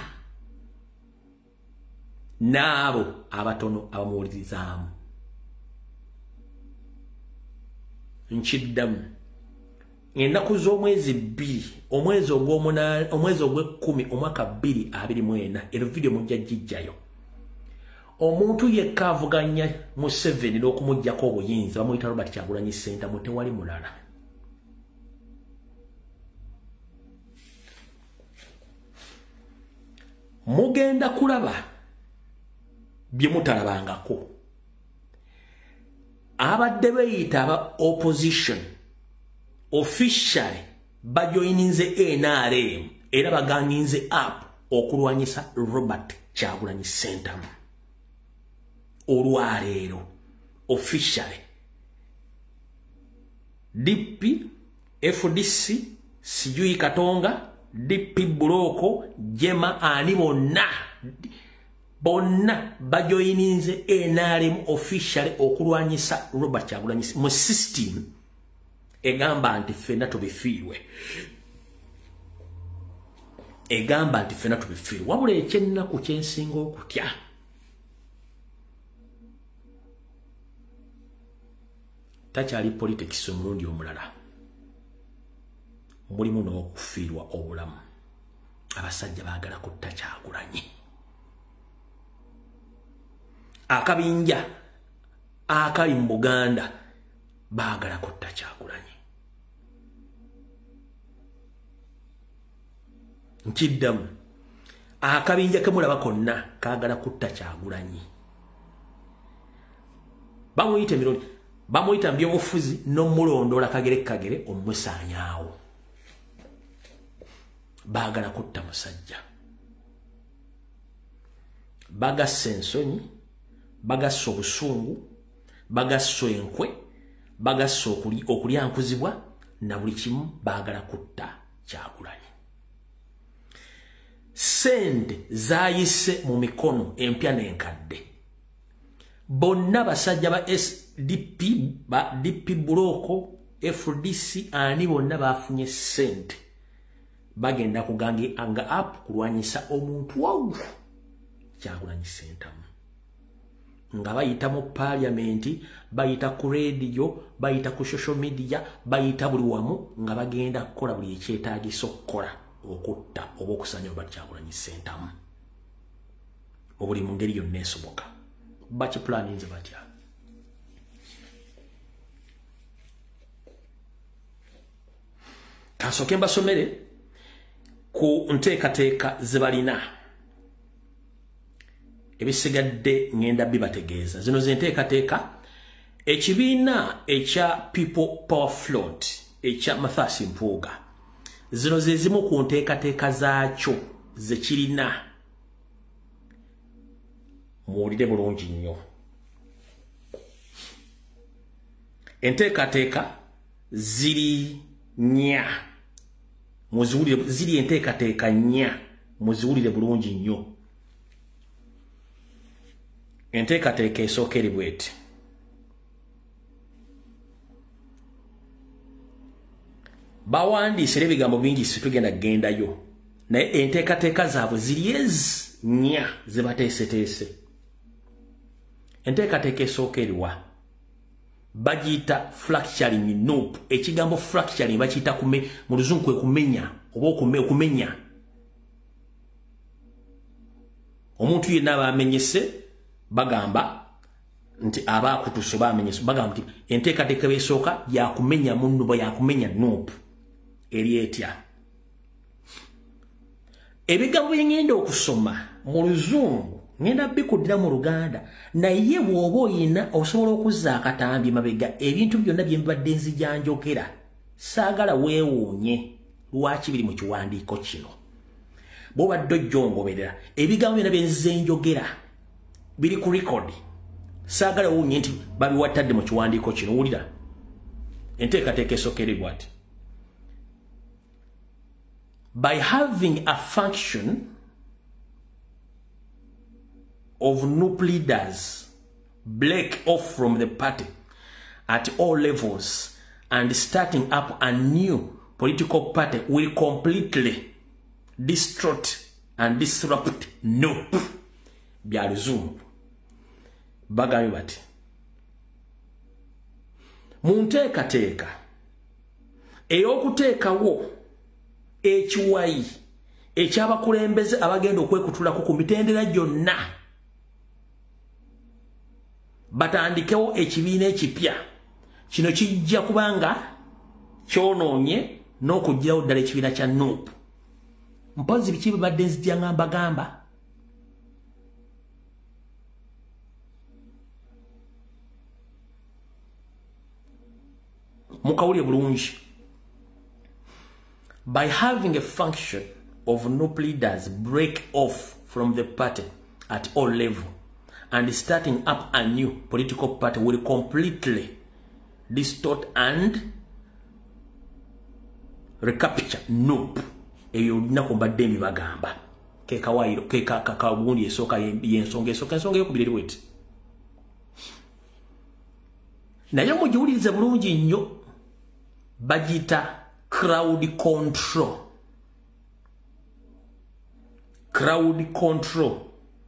n'abo abatono abamuwulirizaamu nkiddamu ennaku z'omwezi 2 omwezi ogw'omunana omwezi ogw'ekkumi omwaka 2024 ero video mujja gijjayo omuntu yekka avuganya Museveni n'okumuggyako obuyinza bamuyita Robert Kyagulanyi Ssentamu tewali mulala mugenda kulaba bye mutalabangako abadde beeyita aba opposition officially bajoininze NRM era baganginze up okulwanyisa Robert Kyagulanyi Ssentamu olwaleero officially DP FDC sijui Katonga DP Buloko Jema ani bonna bajoininze NRM officially okulwanyisa Robert Kyagulanyi mu system egamba nti fena tubifiirwe wabula ekyennaku kyensinga okutya takyali politics omulundi omulala mulimu n'okufiirwa obulamu abasajja baagala kutta Kyagulanyi akabinja akali mu Buganda baagala kutta Kyagulanyi nkiddamu akabinja kemulaba konna kaagala kutta Kyagulanyi bamuyita mbyobufuzi n'omulondola kagere omusaanyaawo baagala kutta musajja bagassa ensonyi bagassa obusungu bagassa enkwe bagassa okulyankuzibwa na buli kimu baagala kutta Kyagulanyi sente zaayise mu mikono empya n'enkadde bonna basajja ba DP Buloko FDC ani bonna bafunye sente bagenda kuganga up kulwanyisa omuntu wawu Kyagulanyi Ssentamu nga bayita mu parliament bayita ku radio bayita ku social media bayita buli wamu nga bagenda kukola buli ekyetaagisa okukola okutta oba okusanya Robert Kyagulanyi Ssentamu obuli mu ngeri yonna esoboka bakipulaninze batya kansooke mbasomere ku nteekateeka ze balina ebisigadde ngenda bibategeeza zino ze nteekateeka ekibiina ekya People Power Front ekya Mathias Mpuuga zino ze zimu ku nteekateeka zaakyo ze kirina muwulire bulungi nnyo enteekateeka ziri nnya muziwulire ziri enteekateeka nnya muziwulire bulungi nnyo enteekateeka esooka eri bw'eti bawandiise ebigambo bingi situgenda kugendayo naye enteekateeka zaabwe ziri ezi nnya ze bateeseteese enteekateeka esooka eriwa bagiyita fracturing nope ekigambo fracturing bakiyita mu luzungu kwe kumenya oba okumenya omuntu yenna abamenyese bagamba nti abakutuse bamenyese bagamba nti enteekateeka besooka yakumenya munno bwe yakumenya nope eri etya ebigambo byengenda okusoma mu luzungu ngenda bikuddira mu Luganda naye bw'oba oyina osobola okuzza akatambi mabega ebintu byonna bye mbadde nzijanjogera saagala weewuunye lwaki biri mu kiwandiiko kino bw'obadde ojjongoberera ebigambo byonna bye nzize njogera biri ku record saagala weewuunye nti babiwattadde mu kiwandiiko kino wulira enteekateeka esooka eri bw'ati by having a function of NUP leaders break off from the party at all levels and starting up a new political party will completely distort and disrupt NUP. Byaluzungu bagambye bati mu nteekateeka ey'okuteekawo ekiwayi ekyabakulembeze abagenda okwekutulako ku mitendera gyonna batandikewo ekibiina ekipya kino kijja kubanga kyonoonye n'okugirawo ddala ekibiina kya NUP mpozi biki badde nzijja ngamba gamba mukawulire bulungi by having a function of NUP leaders break off from the party at all levels and starting up a new political party will completely distort and recapture NUP. Eyo nako mbadde bagamba ke kawairo ke kabundi esoka yensonga yokubiriri weti naye mujiwulirize bulungi nnyo bagita crowd control.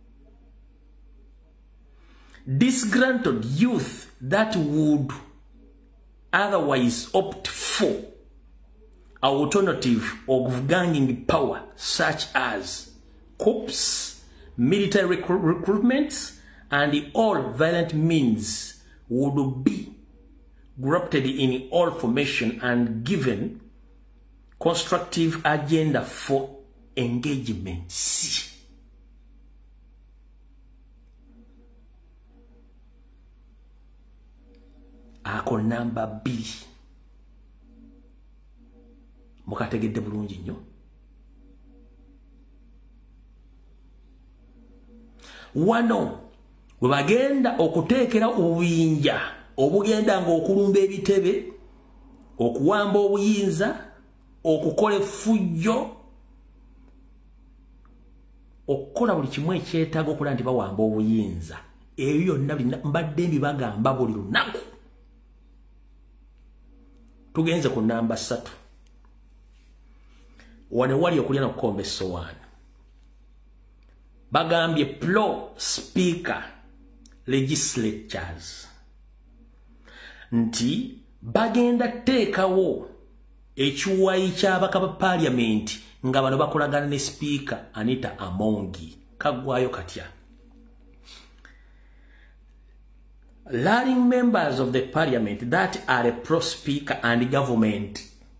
Disgruntled youth that would otherwise opt for alternative of gaining power, such as coups, military recruitments, and all violent means, would be grafted in all formation and given constructive agenda for engagement. Ako number B. Mukategedde bulungi nnyo. Wano we bagenda okuteekera obuyinja obugenda ng'okulumba ebitebe, okuwamba obuyinza, okukola effujjo, okukola buli kimu ekyetaaga okulaba nti bawamba obuyinza. Ebyo byonna mbadde mbibagamba buli lunaku. Tugenze ku namba 3. Wane wali okulya n'okukomba essowaani. Bagambye pro speaker legislatures nti bagenda teekawo ekiwayi ky'abaka ba parliament nga bano bakolagana ne speaker Anita Amongi. Kagwayo katya. Leading members of the parliament that are a pro speaker and government.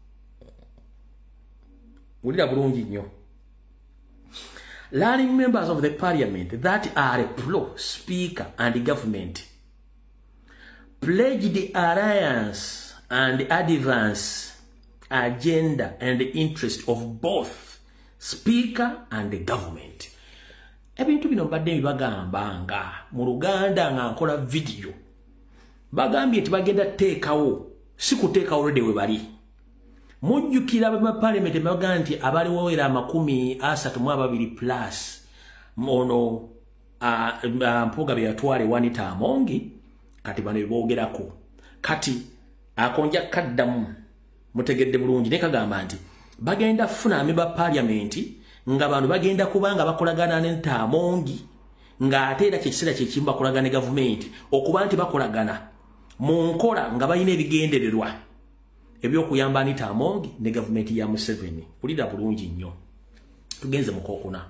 Ulira bulungi nnyo. Leading members of the parliament that are a pro speaker and government pledge the alliance and advance agenda and the interest of both speaker and the government. Ebintu bino mbadde bibagambanga mu Luganda nga nkola video. Bagambye nti bagenda teekawo, si kuteekawo already we bali. Mujjukira ba parliament bagamba nti abaliwo era 32 plus mono mpuga bye yatwale Wanita Amongi kati bano boogerako. Kati akonja kaddamu mutegedde bulungi ne kagamba nti bagenda funa ameba parliament nga bantu bagenda kubanga bakolagana n'Anita Amongi nga ate era kyekisera kyekimba kolagana ne government okuba nti bakolagana mu nkola nga balina ebigendererwa ebyokuyamba Anita Amongi ne government ya Museveni. Pulira bulungi nnyo. Tugenze mu kokuna.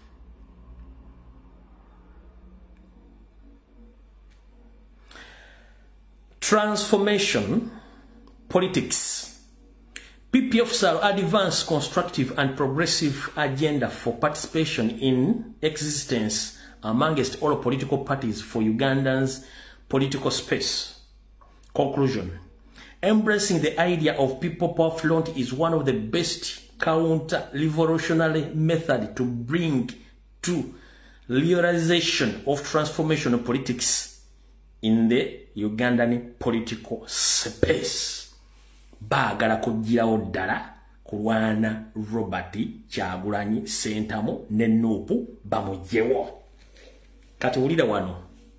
Transformation politics. PPF shall advance constructive and progressive agenda for participation in existence amongst all political parties for Ugandan's political space. Conclusion. Embracing the idea of people power front is one of the best counter-revolutionary methods to bring to realization of transformational politics in the Ugandan political space. Bagala kujirawo ddala kulwana Robert Kyagulanyi Ssentamu ne Nuupu bamugyewo. Kati wulira wano.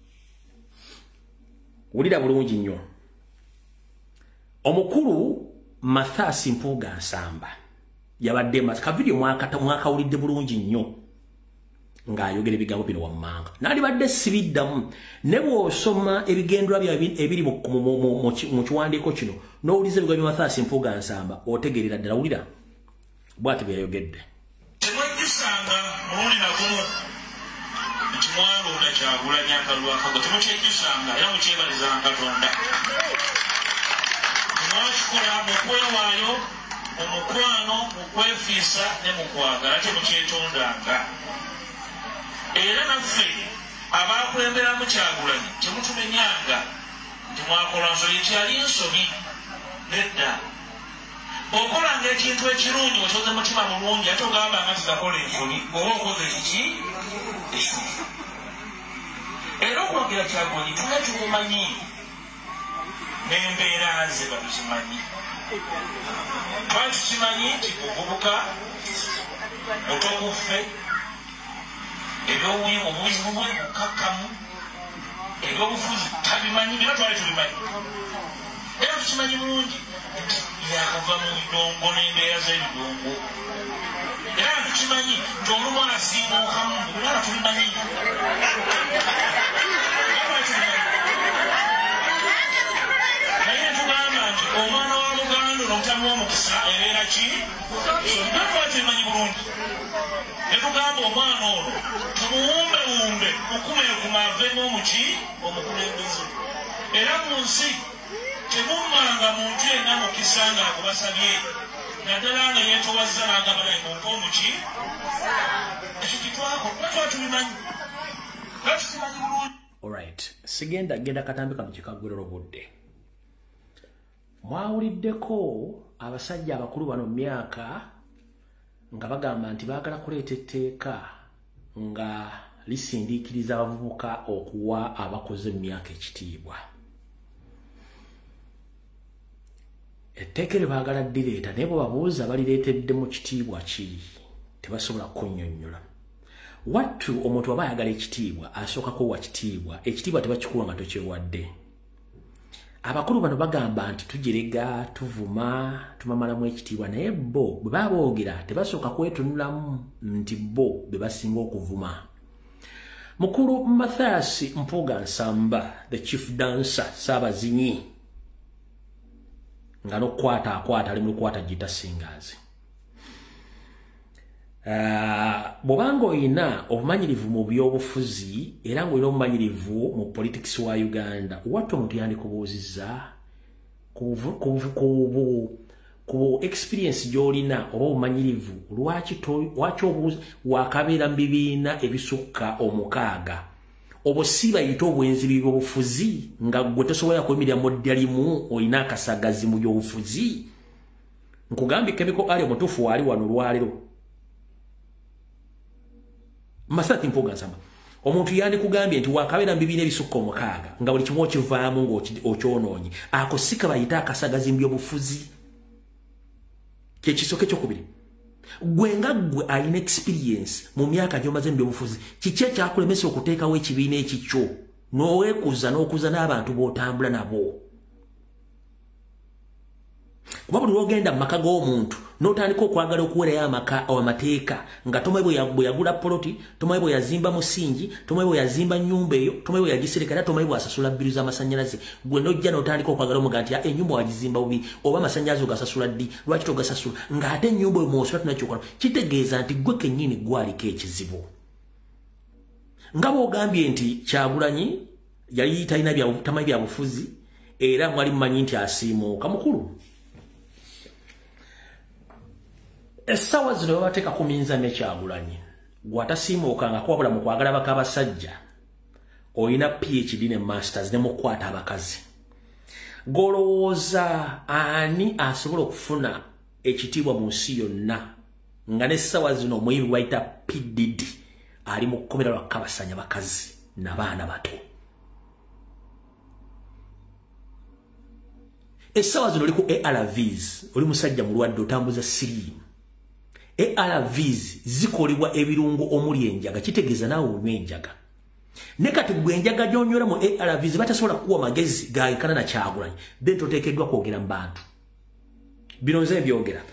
Wulira bulungi nnyo. Omukulu Mathasi Mpuuga Nsamba yabadde ka video mwakawulidde bulungi nnyo ng'ayogera ebigambo bino wammanga. Nali badde sibiddamu ne bw'osoma ebigendwa ebiri mu kiwandiiko kino n'owuliza ebigambo bya Mathasi Mpuuga Nsamba otegeerera ddala. Wulira bw'ati bye yayogedde. Temwejjusanga muwulira kuno nti mwalonda Kyagulanyi akalulu akago. Temukyejjusanga era mukyebalizanga Katonda. Mwakikola mu kwewaayo, mu mukwano, mu kwefiisa ne mu kwagala temukyetondanga. Era naffe abaakulemberamu Kyagulanyi temutumenyanga nti mwakola nsobi kyali nsobi nedda. okolanga ekintu ekirungi otoze mutima mulungi ate ogamba nga tigakola ensobi oba okoze kiki ekibi era okwagira Kyagulanyi tuna tumumanyi n'embeera ze batuzimanyi twali tukimanyi nti buvubuka mutoguffe obubuzi bubwe bukakkamu ebyobufuzi tabimanyi byona twali tubimanyi era tukimanyi bulungi yakuva mu bidongo n'embeera z'ebidongo era tukimanyi nti olumu asimbuukamu byona tubimanyi naye tugamba nti omwana wa muganda n'omutamu w'omukisa ebeera ki byona twali tubimanyi bulungi netugamba omwana ono tumuwumbewumbe mukumekuma avemu omuki omukulembeze era mu nsi temummanga muntu yenna mukisa nga akubasabye naddala nga yeetowaza n'agamba naye muntu omuki ekyo kitwako tubimanyi tukimanyi bulungi. Alright, genda katambi kano kikaggwerera obudde. Mwawuliddeko abasajja abakulu bano myaka nga bagamba nti baagala kuleeta etteeka nga lisindiikiriza abavubuka okuwa abakoze emyaka ekitiibwa. Etteeka lye baagala ddireeta naye bwe babuuza balireetedde mu kitiibwa ki tebasobola kunnyonnyola. Wattu omuntu aba ayagala ekitiibwa asooka kuwa kitiibwa, ekitiibwa tebakikuwa nga tokyewadde. Abakulu bano bagamba nti tujirega tuvuma tumamalamu ekitiibwa naye bo bwe baba boogera tebasooka kwetunulamu nti bo be basinga okuvuma. Mukulu Mathias Mpuuga Nsamba, the chief dancer, Saabazinyi nga n'okukwata ali mu kukwata Gita Singers. Bw'obanga oyina obumanyirivu mu byobufuzi era ng'olina obumanyirivu mu politics wa Uganda, wattu omuntu yandikubuuzizza ku experience gy'olina oba obumanyirivu lwaki obuuza wakabeera mu bibiina ebisukka 6 obwo si bayita obwenzi bw'obufuzi nga gwe tosobola kwemirira mu ddya limu olina akasagazi mu by'obufuzi. Nkugambye Chemical Ali omutuufu waali wano olwaleero Mathias Mpuuga Nsamba omuntu yandikugambye nti wakabeera mu bibiina ebisukka 6 nga buli kimu okivaamu ng'okyonoonye ako si kabayita akasagazi mu by'obufuzi. Kyekisooka ekyokubiri gwe nga gwe alina experience mu myaka gy'omaze mu by'obufuzi kiki ekyakulemesa okuteekawo ekibiina ekikyo n'okuza n'abantu b'otambula nabo. Kuba buli lw'ogenda mu maka g'omuntu n'otandika okwagala okuwerayo amateeka nga tomanyi bwe yagula poloti, tomanyi bwe yazimba musingi, tomanyi bwe yazimba nnyumba eyo, tomanyi bwe yagisereka era tomanyi bwe asasula bbiru z'amasannyalaze. Gwe n'ojja n'otandika okwagala omuga nti ennyumba wagizimba bubi oba amasannyalaze ogasasula ddi, lwaki togasasula ng'ate ennyumba eyo mw'osula tunakyokola. Kitegeeza nti gwe kennyini gwaliko ekizibu. Nga bw'ogambye nti Kyagulanyi yali tamanyi bya bufuzi era mwali mumanyi nti asiimuuka mukulu. Essaawa zino babateeka ku minzani Kyagulanyi gw'atasiimuukangako wabula mu kwagala bakabasajja olina PhD ne masters ne mu kukwata abakazi. Golowooza ani asobola okufuna ekitiibwa mu nsi yonna nga n'essaawa zino omuyibi bayita PDD ali mu kkomera lwa kabasanya bakazi n'abaana bato. Essaawa zino oli ku ARVs, oli musajja mulwadde otambuza siriimu. ARVs zikolebwa ebirungo omuli enjaga, kitegeeza naawe onywa enjaga. Ne kati gwe enjaga gy'onywera mu ARVs batasobola kuwa magezi gaayikana na Kyagulanyi, then toteekeddwa kwogera mu bantu. Bino nze byogera.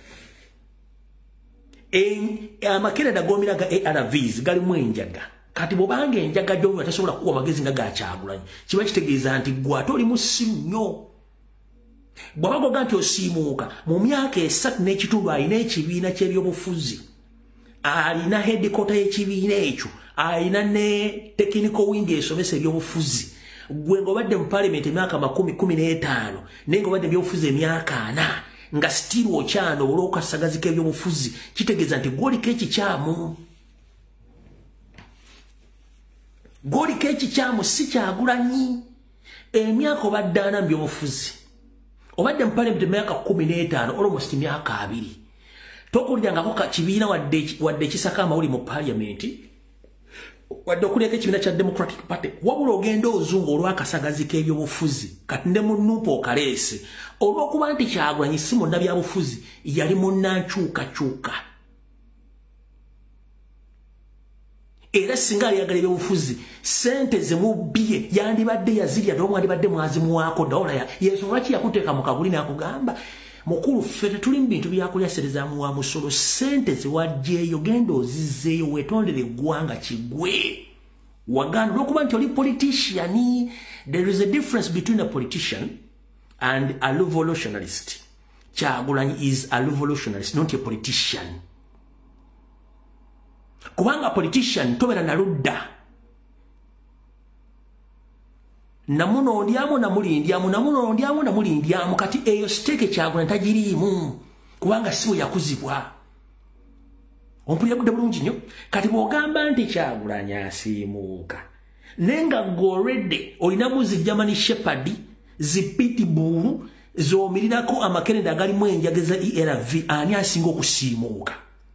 Amakerenda g'omira ga ARVs galimu enjaga. Kati bw'obanga enjaga gy'onywa tasobola kuwa magezi nga ga Kyagulanyi, kiba kitegeeza nti gwe ate oli musiru nnyo. Bwabagoga nti osiimuuka mu myaka 3 n'ekitundu alina ekibiina ky'ebyobufuzi, alina headquarter y'ekibiina ekyo, alina ne technical wing esomesa ebyobufuzi. Gwe ng'obadde mu parliament emyaka 15 naye ng'obadde ebyobufuzi emyaka 4 nga still okyano olw'okasagazi k'ebyobufuzi, kitegeeza nti gw'oliko ekikyamu. Gw'oliko ekikyamu si Kyagulanyi. Emyaka obadde 4 mu byobufuzi obadde mu parliament emyaka 15 almost myaka 2 tokulyangako kibiina wadde kisaka amawuli mu parliament wadde okuleka ekibiina kya Democratic Party wabula ogenda ozungu olw'akasagazi k'ebyobufuzi kati ne munnupa okaleese olw'okuba nti Kyagulanyi si munda byabufuzi yali munnankyukakyuka era singa aliyagala ebyobufuzi sente zemubbye yandibadde yazirya ddala mwandibadde mwazimuwaako ddala yensonga ki yakuteeka mu kabuli n'akugamba mukulu ffe tetuli mu bintu byakulyaserezaamu wa musolo sente zewajjeeyo genda ozizzeeyo weetondere eggwanga kigwe waganda olw'okuba nti oli politician. There is a difference between a politician and a revolutionalist. Kyagulanyi is a revolutionalist, not a politician. Kubanga politician tobera na ludda namuno ndyamu namuli ndyamu kati eyo steke Kyagulanyi tagiriimu kubanga siwe yakuzibwa ompulira budde bulungi nnyo kati bw'ogamba nti Kyagulanyi asiimuuka nenga gorede olinamu zi German Shepherd zi Pitbull zoomirirako amakerenda agalimu enjageza ERV ani asinga okusiimuuka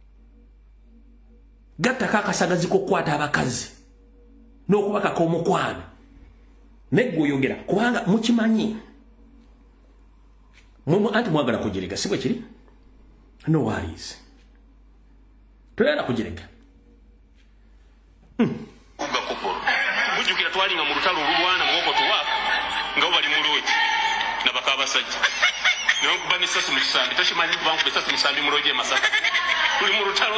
gattako akasagazi k'okukwata abakazi n'okubakako omukwano negwe oyogera kubanga mukimanyi anti mwagala kujereka si bwe kiri no worries toyagala kujereka bujjukira twalinga mu lutalo olulwana muwokotowa nga bali mu loogi nabaka abasajja nebakuba n'essasi mu kisambi tokimanyi kubankuba essasi mu kisambi mu loogi e Masaka tuli mu lutalo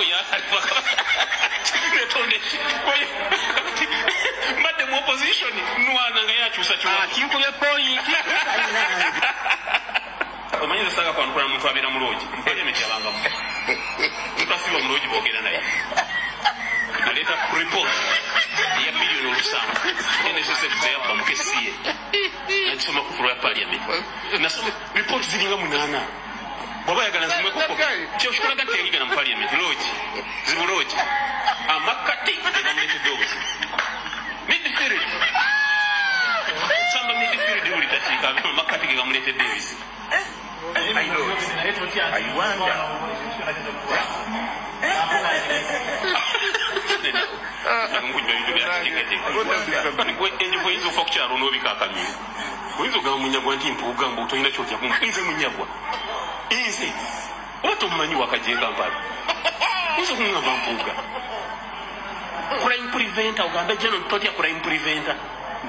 netondeki mbadde mu opposition nwana nga yakyusa kinkubye point omanyi nze saaga kwanukula muntu abeera mu loogi mpaliamenti yabangamu mutasiba mu loogi boogera naye naleeta report eya biliyoni 7 NSSF zeyabba mu kesi ye nagisoma ku furo ya parliament nasoma report ziringa 8 bwaba yagala nzimwekoko kyokikolaga nti yayigana mu parliament loogi zibuloogi amakati egamuleetedde obuzibu midfield samba midfield buli takiika amakati gegamuleetedde ebizibu enjivu oyinza ofa okukyalo n'obikakamira oyinza ogamba munyagwa nti mpuuga mbu tolina kyotya nze munyagwa nze oba tomumanyi wakaje Kampala oyinza okungamba mpuuga crime preventer ogambe jeno totya crime preventer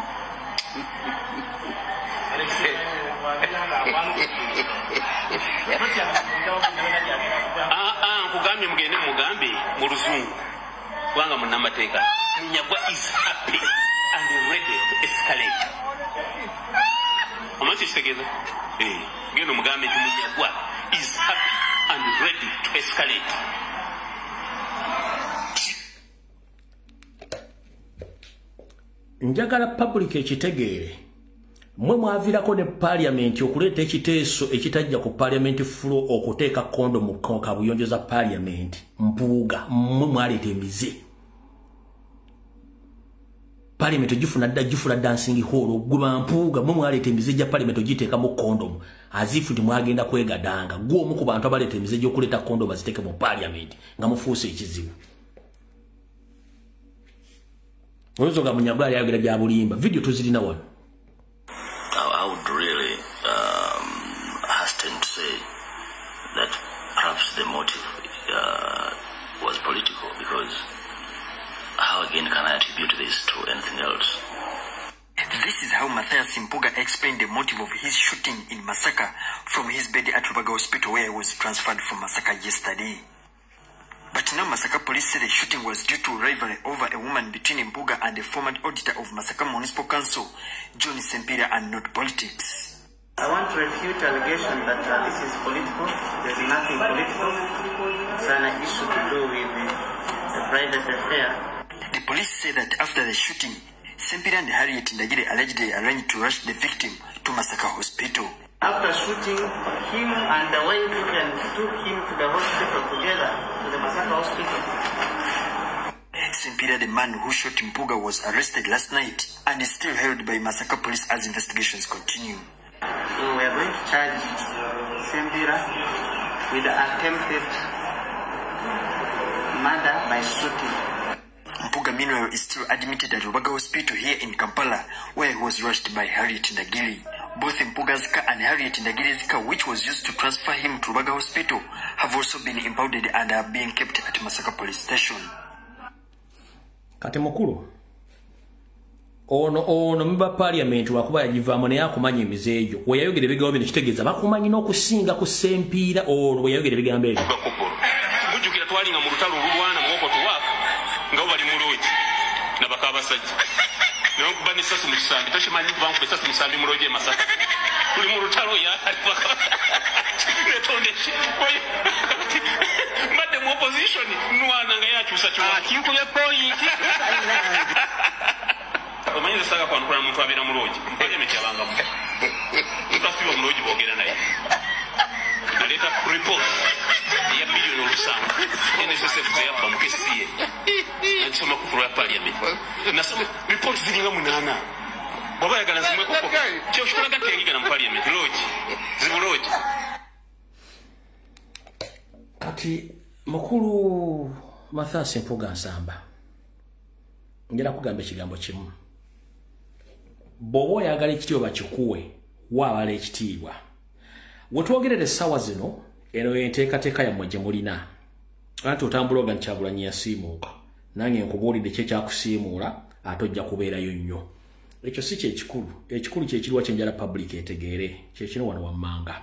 nkugambye mugende mugambe mu luzungu kubanga munnamateeka munyagwa is happy and ready to escalate omanyi kitegeeza genda mugambe nti munyagwa is happy and ready to escalate. Njagala public ekitegeere mwe mwavirako ne parliament okuleeta ekiteeso ekitajja ku parliament floor okuteeka kondo mu kabuyonjo za parliament mpuuga mwe mwaleeta emize parliament gifuna dancing hall gwe mpuuga mwe mwaleeta emize gya parliament ogiteeka mu kondom azifu ti mwagenda kwegadanga gwo omu ku bantu abaleeta emize gy'okuleeta kondom aziteeke mu parliament nga mufuuse ekizibu. Ozoga munyagwa yagira bya bulimba video tuzirina wano. I would really hasten to say that perhaps the motive was political, because how again can I attribute this to anything else? This is how Matthias Mpuuga explained the motive of his shooting in Masaka from his bed at Rubaga Hospital, where he was transferred from Masaka yesterday. But now Masaka police say the shooting was due to rivalry over a woman between Mpuuga and the former auditor of Masaka Municipal Council, John Sempira, and not politics. I want to refute allegation that this is political. There's nothing political. It's an issue to do with a private affair. The police say that after the shooting, Sempira and Harriet Ndagire allegedly arranged to rush the victim to Masaka Hospital. After shooting him and the wife and took him to the hospital together, to the Masaka Hospital. Sempira, the man who shot Mpuuga, was arrested last night and is still held by Masaka police as investigations continue. So we are going to charge Sembira with attempted murder by shooting. Mpuga meanwhile is still admitted at Rubaga Hospital here in Kampala, where he was rushed by Harriet Ndagiri. Both Mpuga's car and Harriet Ndagiri's car, which was used to transfer him to Rubaga Hospital, have also been impounded and are being kept at Masaka Police Station. Kati mukulu ono mba parliament wakuba yagivamo naye akumanya emizeejo we yayogera ebigambo bino kitegeeza bakumanyi n'okusinga ku sempiira ono we yayogera ebigambo ebyo bujjukira twalinga mu lutalo olulwana muwoko tuwaaka nga bo bali mu loogi nabaka abasajja naye okuba n'essasi mu kisambi toshimanyi kubankuba essasi musambi mu loogi e Masaka tuli mu lutalo netondeshe mbadde mu opposition nwana nga yakyusa kinkubye poyinti omanyi nze saaga kwanukula muntu abeera mu loogi parliament yabangamu mutasiba mu loogi boogera naye naleeta report eya bilioni 7 NSSF zeyabba mu kesi ye nagisoma ku furo ya parliament nasoma report ziringa 8 bwaba yagala zimwekoko kyokikolaga nti yagigana mu parliament loogi zibu loogi kati mukulu Mathias Mpuga Nsamba ngera kugamba ekigambo kimu bobo yagala ekitiibwa bakikuwe waabala ekitiibwa wetwogerera essaawa zino eno yenteekateeka yammwe gye mulina anti otambuloga nti Kyagulanyi yasiimuuka nange nkubuulidde kye kyakusiimuula ate ojja kubeerayo nnyo ekyo si kyekikulu ekikulu kyekiriwa kyenjala public etegeere kyekino wano wammanga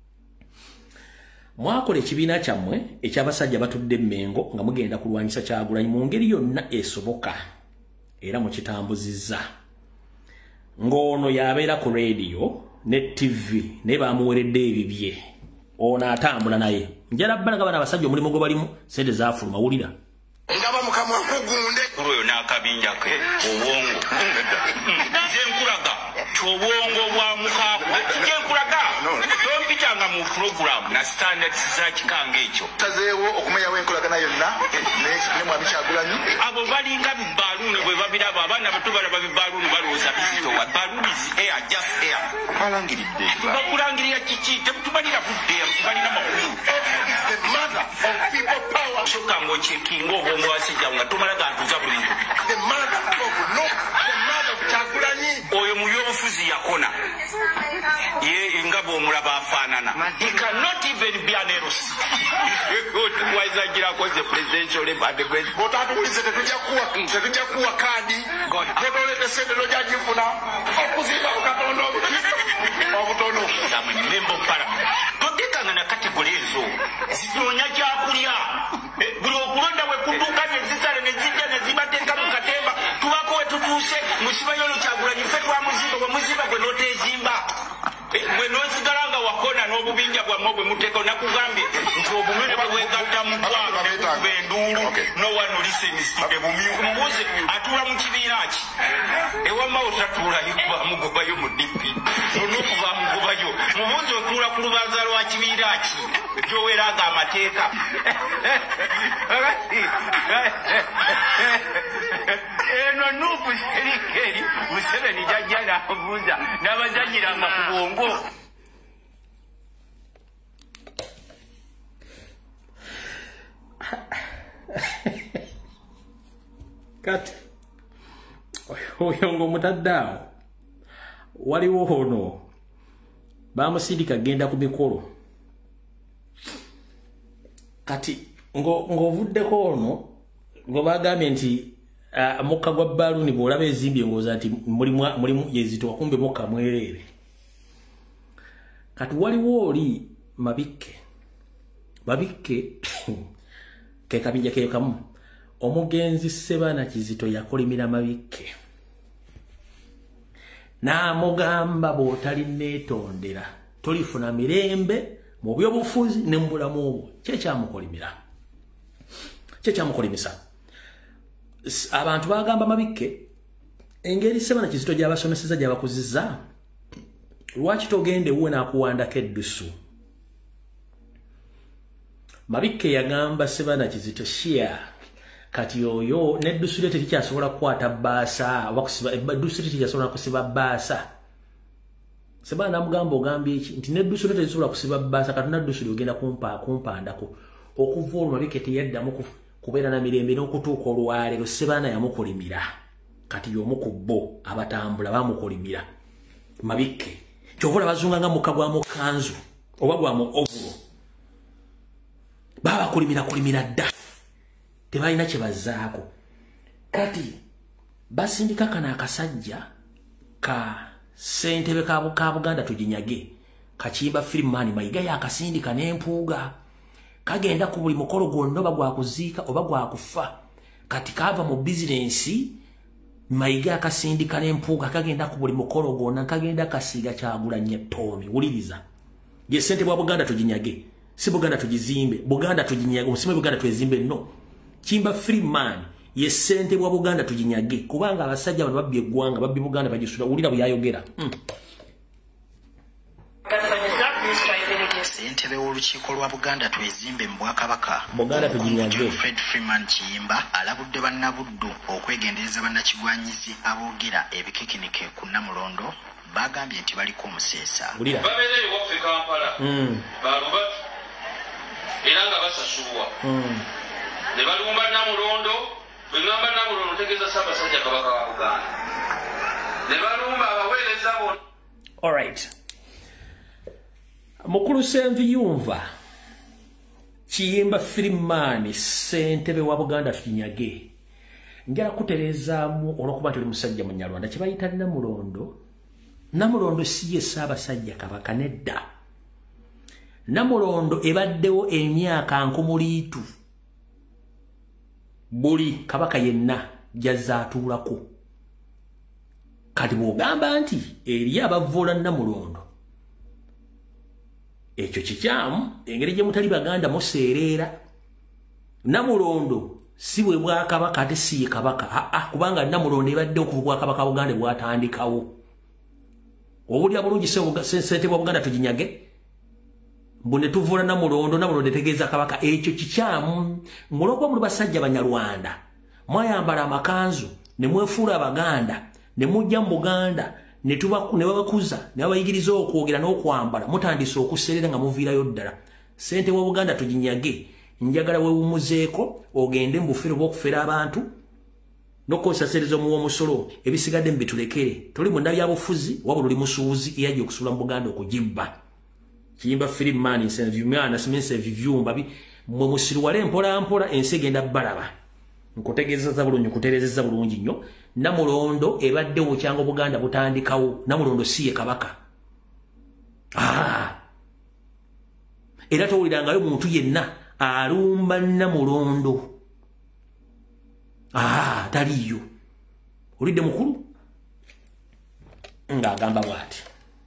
mwakola ekibiina kyammwe ekyabasajja batudde Mmengo nga mugenda kulwanyisa Kyagulanyi mu ngeri yonna esoboka era mukitambuzizza ng'ono yabeera ku radio ne TV ne bamuweredde ebibye ono atambula naye njala bbalaga bana abasajja omulimu gwe balimu sente zaafuluma wulira ndaba mukama nkugunde oyo n'akabinja ke obwongo nze nkulaga kyobwongo bwa mukaako kye nkulaga tompitanga mu program na standards za kikanga ekyo tazeewo okumenyawo enkolagana yonna ne mwami Kyagulanyi abo balinga bibaluuni bwe babiraba abaana bato balaba bibaluuni balowooza bizitowa baluuni air just air balangiridde bakulangirira kiki temutubalira budde mutubalira makulu the mother of people power soka ng'okyekinga obwongo wasajja nga tomala gantuza buli muntu the mother of no the mother of Kyagulanyi oyo mu byobufuzi yakona ye nga bw'omulaba afaanana he cannot even be an eros wazagirako the presidential advance bw'otatuwulize tetujja kuwa kaadi bw'otolete sente tojagifuna okuzimba ku Katonda obutono member of parliament todekanga na kategori ezo zinoonya kyakulya buli okulonda we kutuuka ne zisale ne zijja ne zibateeka mu katemba tubako we tutuuse musibayo no Kyagulanyi ffe twamuzimba bwe muzimba gwe n'oteezimba gwe n'osigala nga wakona n'obubinja bwammwe bwe muteeka nakugambye nti obumere bwewegatta mu ggwanga nekukuba enduulu no one listens to the mubuuze atuula mu kibiina ki ewamma otatuulayo bamugobayo mu DP nonokuba mugobayo mubuuze otuula ku lubanza lwa kibiina ki gyoweranga amateeka eno nuupu serikeri Museveni jajja n'abuuza n'abazanyiranga ku bwongo kati oyo ng'omutaddaawo waliwo ono bamusindika genda ku mikolo kati ng'ovuddeko ono ngo bagambye nti mukka gwa baluuni bw'olaba ezimbye ng'oza nti mulimu yezitowa kumbe mukka mwereere kati waliwo oli mabikke ke kabinja ke kamu omugenzi Ssebaana Kizito yakolimira Mabikke n'amugamba bw'otali neetondera tolifuna mirembe mu byobufuzi ne mu bulamu obwo kyekyamukolimisa abantu bagamba Mabikke engeri Ssebaana Kizito gy'abasomeseza gy'abakuzizza lwaki togende wuwe n'akuwandako eddusu Mabikke yagamba Ssebaana Kizito shia kati oyo n'eddusu lye terikyasobola kukwata bbaasa oba kusiba eddusu lye terikyasobola kusiba bbaasa Seba namugamba ogambye iki nti neddusulo tezisobola kusiba basa katuna ddusulo ogenda kumpandako okuvuuluma bikete yaddamu kubeera na mirembe n'okutuuka olwaleero Sebaana yamukolimira kati y'omukubbo abatambula bamukolimira mabikke kyovula bazunga nga mukka gwa mu kanzu oba gwa mu ovulo baba kulimira dda tebalina kye bazzaako kati basindika kana akasajja ka ssentebe ka Buganda tuginyage Kachimba Freeman Mayiga yakasindika n'empuuga kagenda ku buli mukolo gwonna oba gwa kuziika oba gwa kufa kati kava mu bizinensi Mayiga akasindika n'empuuga kagenda ku buli mukolo gwonna kagenda kasiiga Kyagulanyi Ttoomi wuliriza ye ssente bwa Buganda tuginyage si Buganda tugizimbe Buganda tuginyage omusime Buganda twezimbe no Kimba Freeman ye ssente bwa Buganda tuginyage kubanga abasajja bano babbi eggwanga babbi Buganda bagisula wulira buyayogera Ssentebe w'olukiiko lwa Buganda twezimbe mu Bwakabaka Buganda tuginyage Fred Freeman Kiyimba alabudde bannabuddu okwegendereza bannakigwanyizi aboogera ebikikinike ku Namulondo bagambye nti baliko omuseesa babeereyo waffe Kampala balubatu era nga basasulwa ne balumba Namulondo bwe ngamba Namulondo tegeeza Ssaabasajja Kabaka wa Buganda ne balumba abaweereza bonna. All right. Mukulu Senviyumva Kiyimba Freeman ssentebe wa Buganda tukinyage njala kuterezaamu olwokuba tuli musajja Munyarwanda kye bayita Namulondo si ye Ssaabasajja Kabaka nedda Namulondo ebaddewo emyaka nkumuliitu buli Kabaka yenna jazzaatuulako kati bw'ogamba nti eri abavvoola Namulondo ekyo kikyamu engeri gye mutali Baganda museerera Namulondo si bwe Bwakabaka ate si ye Kabaka kubanga Namulondo ebadde okuvugwa Kabaka Buganda bwatandikawo obulya bulungi ssente bwa Buganda tuginyage mbune tuvula Namulondo etegeeza Kabaka ekyo kikyamu mulokwa muli basajja Banyarwanda mwayambala amakanzu ne mwefuula Abaganda ne mujja mu Buganda ne babakuza ne babayigiriza okwogera n'okwambala mutandise okuserera nga muviirayo ddala ssente wa Buganda tuginyage njagala weewumuzeeko ogende mu bufere bw'okufera abantu n'okukosasereza omuwa omusolo ebisigadde mu bitulekere toli munda byabufuzi wabula oli musuubuzi eyajja okusula mu Buganda okugibba Kiyimba Freeman Senvyumana simense vivyumba mwe musiruwale mpola ensi egenda balaba nkutegeezeza bulungi kuterezeza bulungi nnyo Namulondo ebadde obukyanga Buganda butandikawo Namulondo si ye Kabaka era towulirangayo muntu yenna alumba Namulondo taliyo olidde mukulu ng'agamba bw'ati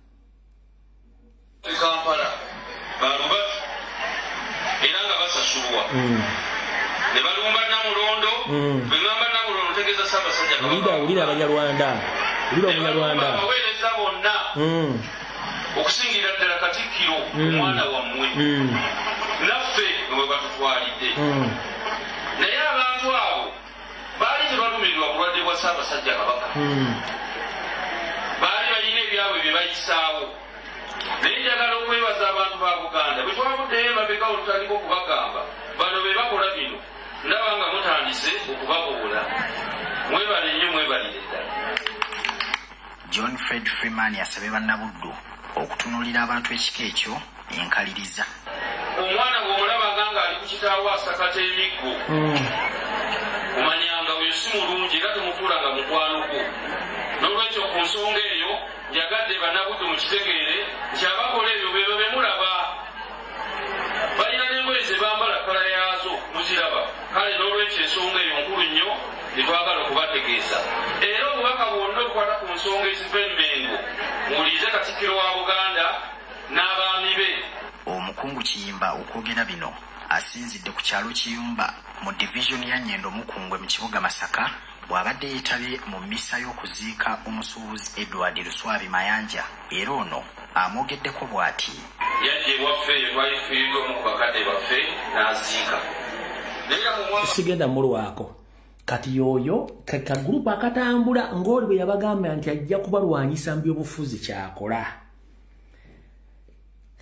Kampala balubatu era nga basasulwa ne balumba Namulondo bwe ngamba Namulondo tegeeza Ssaabasajja Kabaka ulira Abanyarwanda abaweereza bonna okusingira ddala Katikkiro omwana wammwe naffe bwe batutwalidde naye abantu abo baali tebalumirirwa bulwadde bwa Ssaabasajja Kabaka baali balina ebyabwe bye bayisaawo naye njagala okwebaza abantu ba Buganda bwe twavuddeyo emabega olutandika okubagamba bano be bakola bino ndaba nga mutandise okubabuula mwebale nnyo mwebalire ddala. John Fred Freeman yasabye bannabuddu okutunuulira abantu ekika ekyo enkaliriza omwana bw'omulabanga ng'ali ku kitaawo asakata emiggo omanyanga oyo si mulungi era tumutuulanga mukwano gwo n'olwekyo ku nsonga eyo njagadde bannabuddu mukitegeere nti abakola ebyo bebo be mulaba balina n'engoye ze bambala kala yaazo muziraba kale n'olwekyo ensonga eyo nkulu nnyo netwagala okubategeeza era obubaka bwonna obukwata ku nsonga eziva emmengo muwulirize Katikkiro wa Buganda n'abaami be. Omukungu Kiyimba okwogera bino asinzidde ku kyalo Kiyumba mu divisioni ya Nyendo Mukungwe mu kibuga Masaka bw'abadde yeetabye mu mmisa y'okuziika omusuubuzi Edward Luswabi Mayanja era ono amwogeddeko bw'ati yadde ewaffe twali tufiiriddwa omu ku bakadde baffe n'aziika sigenda mulwako kati yoyo kagurupu akatambula ng'oli bwe yabagamba nti ajja kubalwanyisa mu byobufuzi kyakola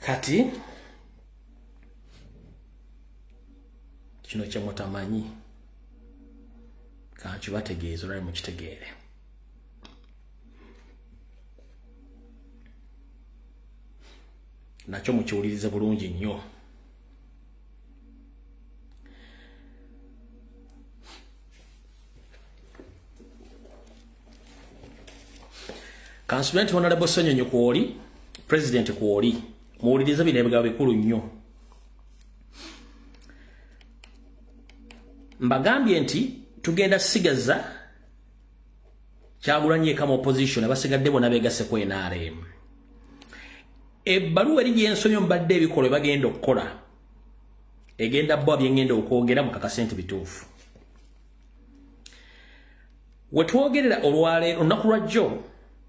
kati kino kye mutamanyi kankibategeeza olwali mukitegeere. Nakyo mukiwulirize bulungi nnyo. Councilman Honorable Ssenyonyi Kwoli, President Kwoli, muwulirize bino ebigabo bikulu nnyo. Mbagambye nti tugenda sigaza Kyagulanyi yekka mu opposition abasigadde bonna beegasse ku NRM. Ebbaluwa eri gyensomye mbadde ebikolwa bagenda okukola egenda bwa byengenda okwogera mu kakasente bituufu. Wetwogerera olwaleero olunaku lwajjo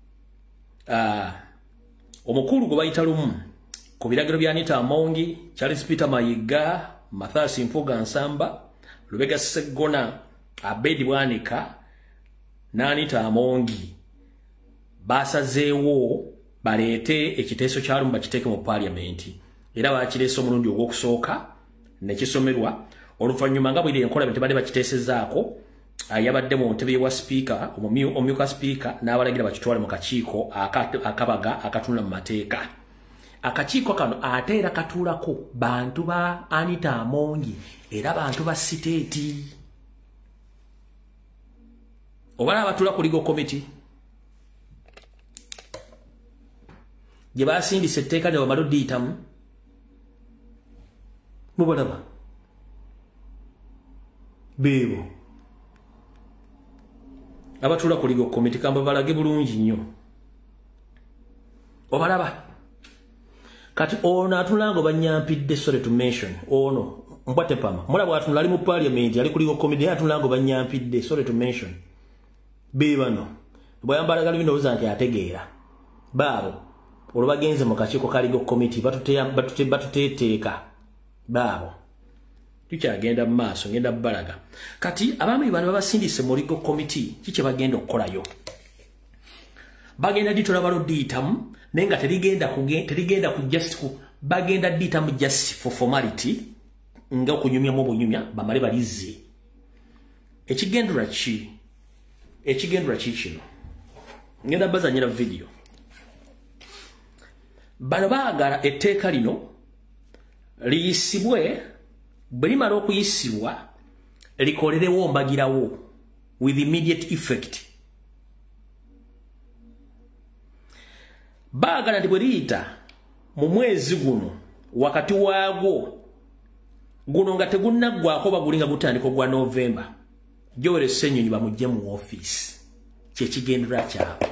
omukulu gwe bayita lumu ku biragiro bya Anita Amongi, Charles Peter Mayiga, Mathias Mpuuga Nsamba, Lubega Sseggona, Abedi Bwanika n'Anita Amongi basazeewo baleete ekiteeso kya lumu bakiteeke mu parliamenti. Era bakireese omulundi ogw'okusooka ne kisomerwa oluvannyuma nga bwiri enkola bwe tebadde bakiteesezaako yabadde mu ntebe wa speaker omumyuka speaker n'abalagira bakitwale mu kakiiko akabaga akatunula mu mateeka. Akakiiko kano ate era katuulako bantu ba Anita Amongi era bantu ba siteeti. Obalaba batuula ku legal committee gye baasindisa etteeka ne bamala oddiyitamu. Mubalaba beebo abatuula ku legal committee kamba balage bulungi nnyo. Obalaba kati ono atulanga banyampidde, sorry to mention ono Mbwate Pama mulaba atunula ali mu parliament ali ku legal committee atulanga banyampidde, sorry to mention beebano bwayambalaga bino oza nti ategeera baabo olwo bagenze mu kakiiko ka legal committee batuteeteeka baabo tukyagenda mu maaso ngenda balaga. Kati abaami bano babasindise mu legal committee kiki bagenda okukolayo? Bagenda ditola balo ditamu nenga terigenda ku just ku bagenda ditamu just for formality nga okunyumya mu bunyumya bamale balize. Ekigendera kino ngenda bazanyira video bano baagala etteeka lino liyisibwe bwe limala okuyisibwa likolerewo mbagirawo with immediate effect. Baagala nti bwe liyita mu mwezi guno wakati waagwo guno nga tegunnaggwako bagulinga gutandika ogwa November Joel Ssenyonyi bamujje mu office kyekigendera kyabwe.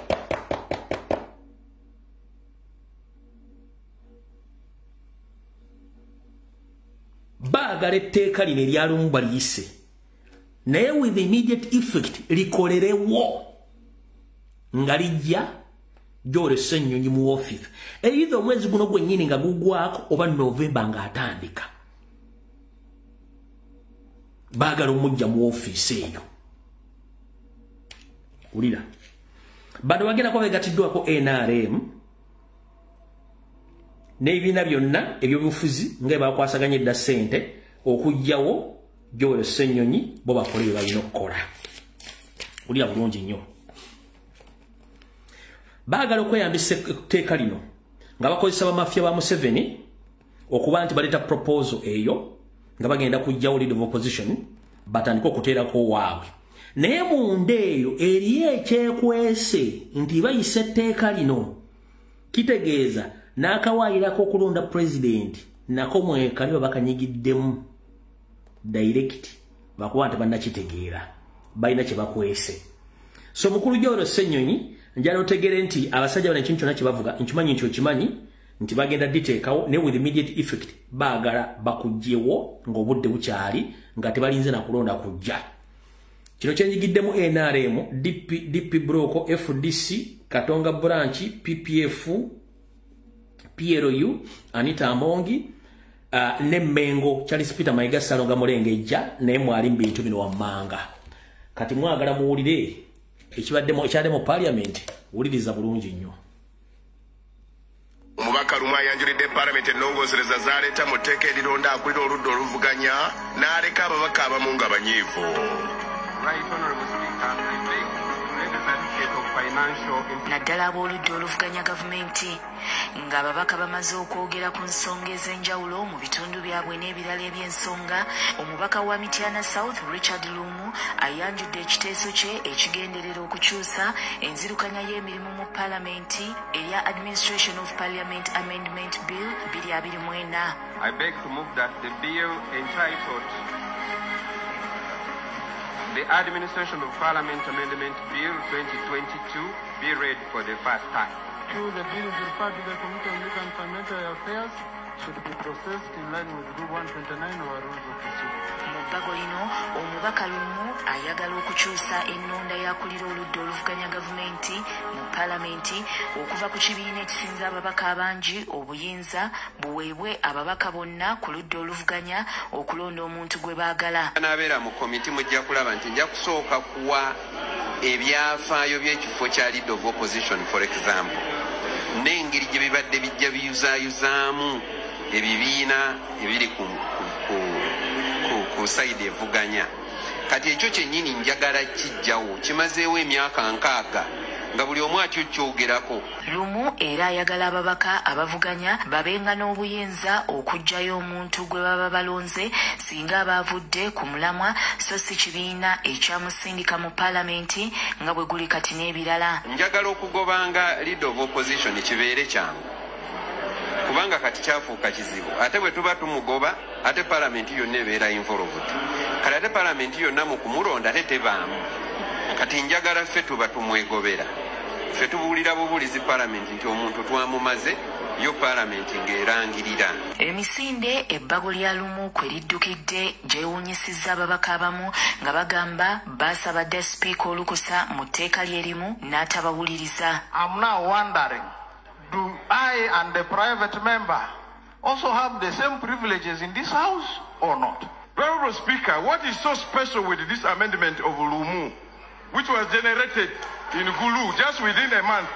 Baagala etteeka lino eryalumu baliyise naye with immediate effect likolerewo nga lijja Joel Ssenyonyi mu office either omwezi guno gwennyini nga gugwako oba November nga atandika. Baagala omujja mu office eyo. Ulira bano bagenda kuba begatiddwako NRM n'ebibiina byonna ebyobufuzi nga bakwasaganya edda ssente okugyawo Joel Ssenyonyi bo bakole bye balina okukola. Ulira bulungi nnyo. Baagala okweyambisa etteeka lino nga bakozesa bamafya ba Museveni okuba nti baleeta proposal eyo nga bagenda kugyawo leader of opposition batandika okuteerako waabwe. Naye munda eyo eriyo ekyekwese nti bayisa etteeka lino kitegeeza n'akawaayirako okulonda president nako mwekali bakanyigiddemu direct bakuba nti bannakitegeera balina kye bakwese. So mukulu Joel Ssenyonyi njala otegere nti abasajja bano ekintu kyonna kye bavuga nkimanyi nti okimanyi nti bagenda diteekawo ne with immediate effect baagala bakugjewo ng'obudde bukyali nga tebalinze nakulonda kujja. Kino kyenyigiddemu NRM, DP Broko, FDC, Katonga Branch, PPF, PLU, Anita Amongi, ne Mengo, Charles Peter Mayiga Salonga Mulengejja, ne mwali mbintu bino wammanga. Kati mwagala muwulire ekibadde mu parliament wuliriza bulungi nnyo. omubaka lumu ayanjulidde paalamenti ennongoosereza zaleeta mu tteeka erironda akulira oludda oluvuganya n'aleka ababaka abamu nga banyiivu. naddala ab'oludda oluvuganya gavumenti ng'ababaka bamaze okwogera ku nsonga ez'enjawulo mu bitundu byabwe n'ebirala eby'ensonga. omubaka wa Mityana South Richard Lumu ayanjudde ekiteeso kye ekigenderera okukyusa enzirukanya y'emirimu mu paalamenti erya Administration of Parliament Amendment Bill 2024. I beg to move that the bill entitled the Administration of Parliament Amendment Bill 2022 be read for the first time. The bill is referred to the Committee on Legal and Parliamentary Affairs should be processed in line with Rule 129 of our Rules of Procedure. mu bbago lino omubaka Lumu ayagala okukyusa ennonda y'akulira oludda oluvuganya gavumenti mu paalamenti okuva ku kibiina ekisinza ababaka abangi obuyinza buweebwe ababaka bonna ku ludda oluvuganya okulonda omuntu gwe baagala. Anabeera mu komiti mujja kulaba nti nja kusooka kuwa ebyafaayo by'ekifo kya leader of opposition for example n'engeri gye bibadde bijja biyuzaayuzaamu ebibiina ebiri ku sayidi evuganya. Kati ekyo kyennyini njagala kijjawo kimazeewo emyaka 6 nga buli omu akyokyogerako. Lumu era ayagala ababaka abavuganya babenga n'obuyinza okuggyayo omuntu gwe baba balonze singa abavudde ku mulamwa so si kibiina ekyamusindika mu paalamenti nga bwe guli kati n'ebirala. Njagala okugobanga leader of opposition kibeere kyangu kubanga kati kyafuuka kizibu. Ate bwe tuba tumugoba ate paalamenti yonna ebeera involved. Kale ate paalamenti yonna mu kumulonda ate tebaamu. Kati njagala ffe tuba tumwegobera. Ffe tubuulira bubuulizi paalamenti nti omuntu twamumaze yo paalamenti ng'erangirira. Emisinde ebbago lya Lumu kwe liddukidde gyewuunyisizza ababaka abamu nga bagamba baasabadde sipiika olukusa mu tteeka lyerimu n'atabawuliriza. I'm now wondering, do I and the private member also have the same privileges in this house or not? Honorable Speaker, what is so special with this amendment of Lumu, which was generated in Gulu just within a month,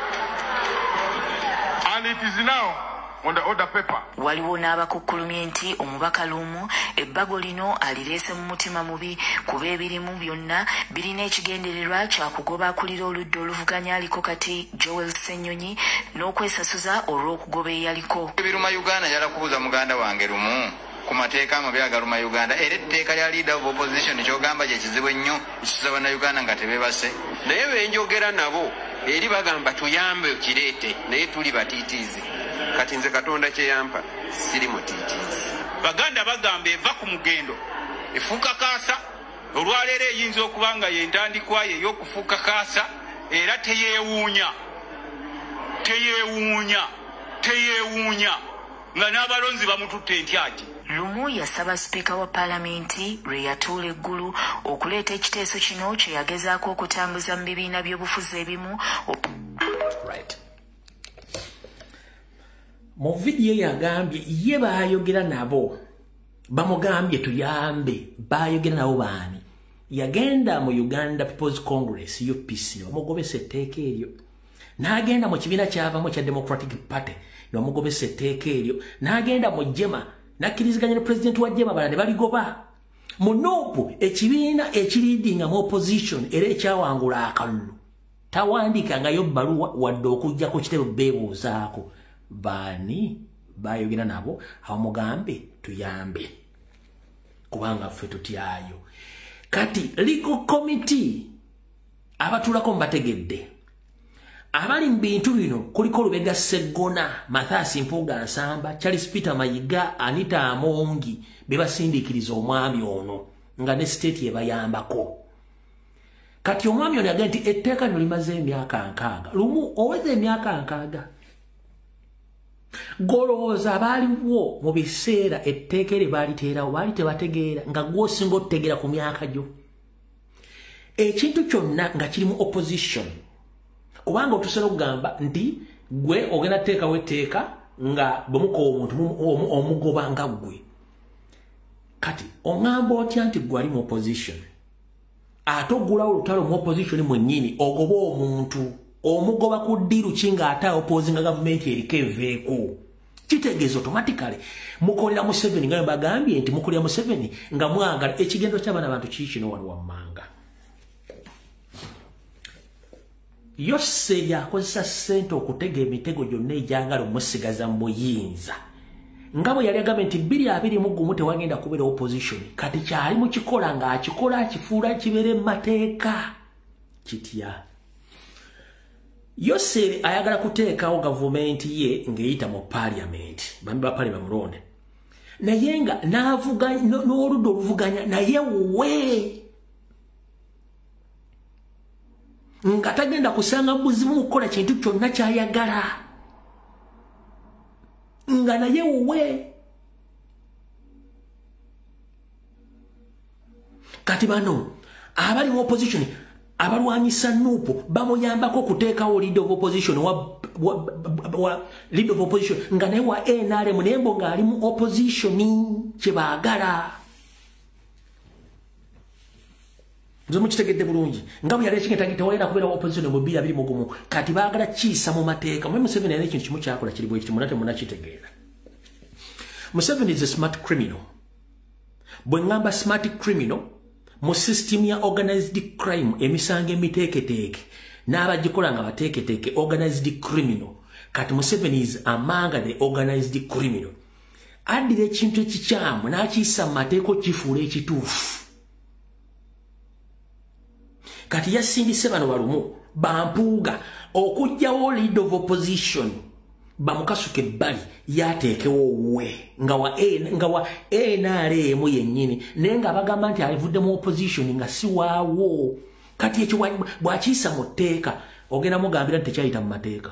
and it is now on the order paper? Waliwo n'abakukkulumye nti omubaka Lumu ebbago lino alireese mu mutima mubi kuba ebirimu byonna birina ekigendererwa kya kugoba akulira oludda oluvuganya aliko kati Joel Ssenyonyi n'okwesasuza olw'okugoba eyaliko. Ebiruma Uganda yala kubuza muganda wange Lumu ku mateeka amabi agaluma Uganda era etteeka lya leader of opposition kyogamba gye kizibu ennyo ekisaba na Uganda nga tebeebase. Naye benjogera nabo eri bagamba tuyambe kireete naye tuli batiitiizi. Kati nze Katonda kyeyampa siri mutiitiizi. Baganda bagamba eva ku mugendo efuuka kaasa olwaleero eyinza okuba nga yentandikwayo ey'okufuuka kaasa era teyeewuunya nga n'abalonzi bamututte entyagi. Lumu yasaba sipiika wa paalamenti lwe yatuula eggulu okuleeta ekiteeso kino kye yagezaako okutambuza mu bibiina by'obufuzi ebimu. Mu vidiyo yagambye ye baayogera nabo bamugambye tuyambe baayogera nabo baani yagenda mu Uganda People's Congress UPC bamugobesa etteeka eryo n'agenda mu kibiina kyavamu ekya Democratic Party bamugobesa etteeka eryo n'agenda mu Jema n'akkiriziganya ne President wa Jema bala ne baligoba mu Nuupu ekibiina ekiriidinga mu opposition era ekyawangula akalulu tawandiikangayo bbaluwa wadde okujja ku kitebe beebuuzaako. Bani bayogera nabo abamugambe tuyambe kubanga ffe tutyayo. Kati legal committee abatulako mbategedde abali mu bintu bino kuliko Lubega Sseggona, Mathias Mpuuga Nsamba, Charles Peter Mayiga, Anita Amongi bebasindiikiriza omwami ono nga ne state yebayambako. Kati omwami ono yagamba nti etteeka lino limaze emyaka 6. Lumu oweze emyaka 6 golowooza abaaliwo mu biseera etteeka eri baaliteerawo baali tebategeera nga gwosinga otutegeera ku myaka gyo ekintu kyonna nga kiri mu opposition kubanga otusobola okugamba nti gwe ogenda teekawo etteeka nga bwemukowa omuntu omugoba nga gwe. Kati oŋŋamba otya nti gwe ali mu opposition ate oggulawo olutalo mu opposition mwennyini ogoba omuntu omugoba ku ddiru kinga ate opposing government eriko eveeko kitegeeza automatically mukolera Museveni nga bagambye nti mukolera Museveni nga mwagala ekigendo ky'abaana abantu kikino wano wammanga Yose yakozesa ssente okutega emitego gyonna egyagala omusigaza mu buyinza ngabo yali agambye nti 2021 tewagenda kubeera opposition kati kyali mu kikola ng'akikola akifuula kibeere mu mateeka kitya Yose ayagala kuteekawo gavumenti ye ng'eyita mu parliament bambi ba parliament mulonde naye nga n'avuga n'oludda oluvuganya naye we nga tagenda kusanga buzibu mukola kintu kyonna kyayagala nga naye we kati bano abali mu opposition abalwanyisa Nuupu bamuyambako kuteekawo leader of opposition leader of opposition nga naye wa NRM nembo ng'ali mu opposition kyebaagala nzo mukitegedde bulungi nga bwe yali ekigenda walina kubeera opposition mu 2021 kati baagala kiisa mu mateeka mwe Museveni yali ekintu kimu kyakola kiri bwe kiti munate munakitegeera Museveni is a smart criminal bwe ngamba smart criminal mu system ya organized crime emisango emiteeketeeke n'abagikola nga bateeketeeke organized criminal kati Museveni is among the organized criminal addira ekintu ekikyamu n'akiyisa mu mateeka kifuula ekituufu kati yasindise bano balumu bampuuga okujjawo leader of opposition bamukasuke ebbali yateekewo we nga wa NRM yennyini naye nga bagamba nti alivudde mu opposition nga si waawo kati ekyo bw'akiyisa mu tteeka ogenda mugambira nti tekyayita mu mateeka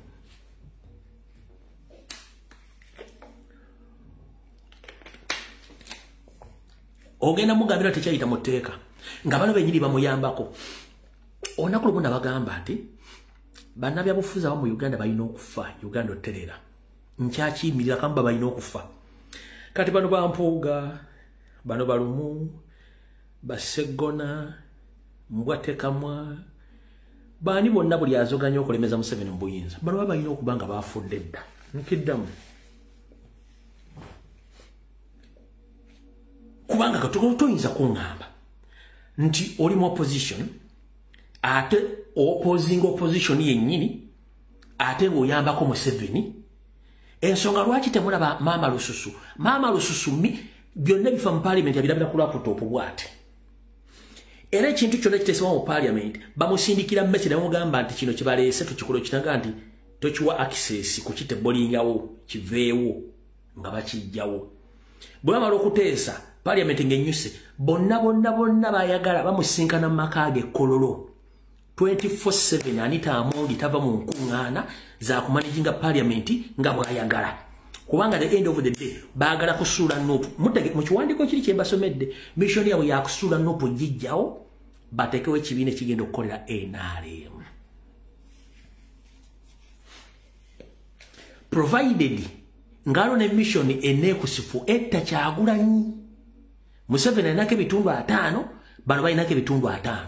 ogenda mugambira nti tekyayita mu tteeka nga bano benyini bamuyambako olunaku lumu nabagamba nti bannabyabufuzi abamu mu Uganda balina okufa Uganda oterera nkyakiyimirira kamba balina okufa kati bano bampuuga bano balumu baseggona mbwatekamwa baani bonna buli azoganya okulemeza Museveni mu buyinza bano baba balina okuba nga baafudde dda nkiddamu kubanga toyinza kuŋŋamba nti oli mu opposition ate opposition yennyini ate ng'oyambako Museveni ensonga lwaki temulaba Maama Lususu byonna bifa mu parliament abirabira ku laptop bw'ate era ekintu kyonna kiteesebwa mu parliament bamusindikira mmesi namugamba nti kino kibaleese tukikola kinaga nti tokiwa access kukitebolingawo kiveewo nga bakijjawo bwe bamala okuteesa parliament ng'ennyuse bonna bayagala bamusinkana mu maka ge Kololo 24/7 Anita Amongi tava mu nkuŋŋaana za kumanaginga parliament nga bw'ayagala kubanga the end of the day baagala kusuula Nuupu mu kiwandiiko kiri kye basomedde mission yabwe yakusuula Nuupu gijjawo bateekewo ekibiina ekigenda okukolera NRM provided ngalo ne mission eneekusifu etta Kyagulanyi Museveni alinako ebitundu 5 bano balinako ebitundu 5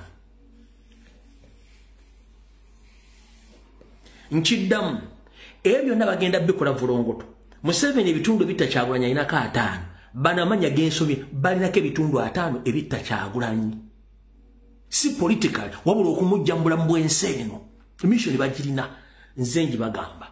nkiddamu ebyo byonna bagenda bikola vulongoto Museveni ebitundu ebitta Kyagulanyi alinako 5 bano amanya g'ensomye balinako ebitundu 5 ebitta Kyagulanyi si political wabula okumujja mu bulamu bw'ensi eno mission bagirina nze ngibagamba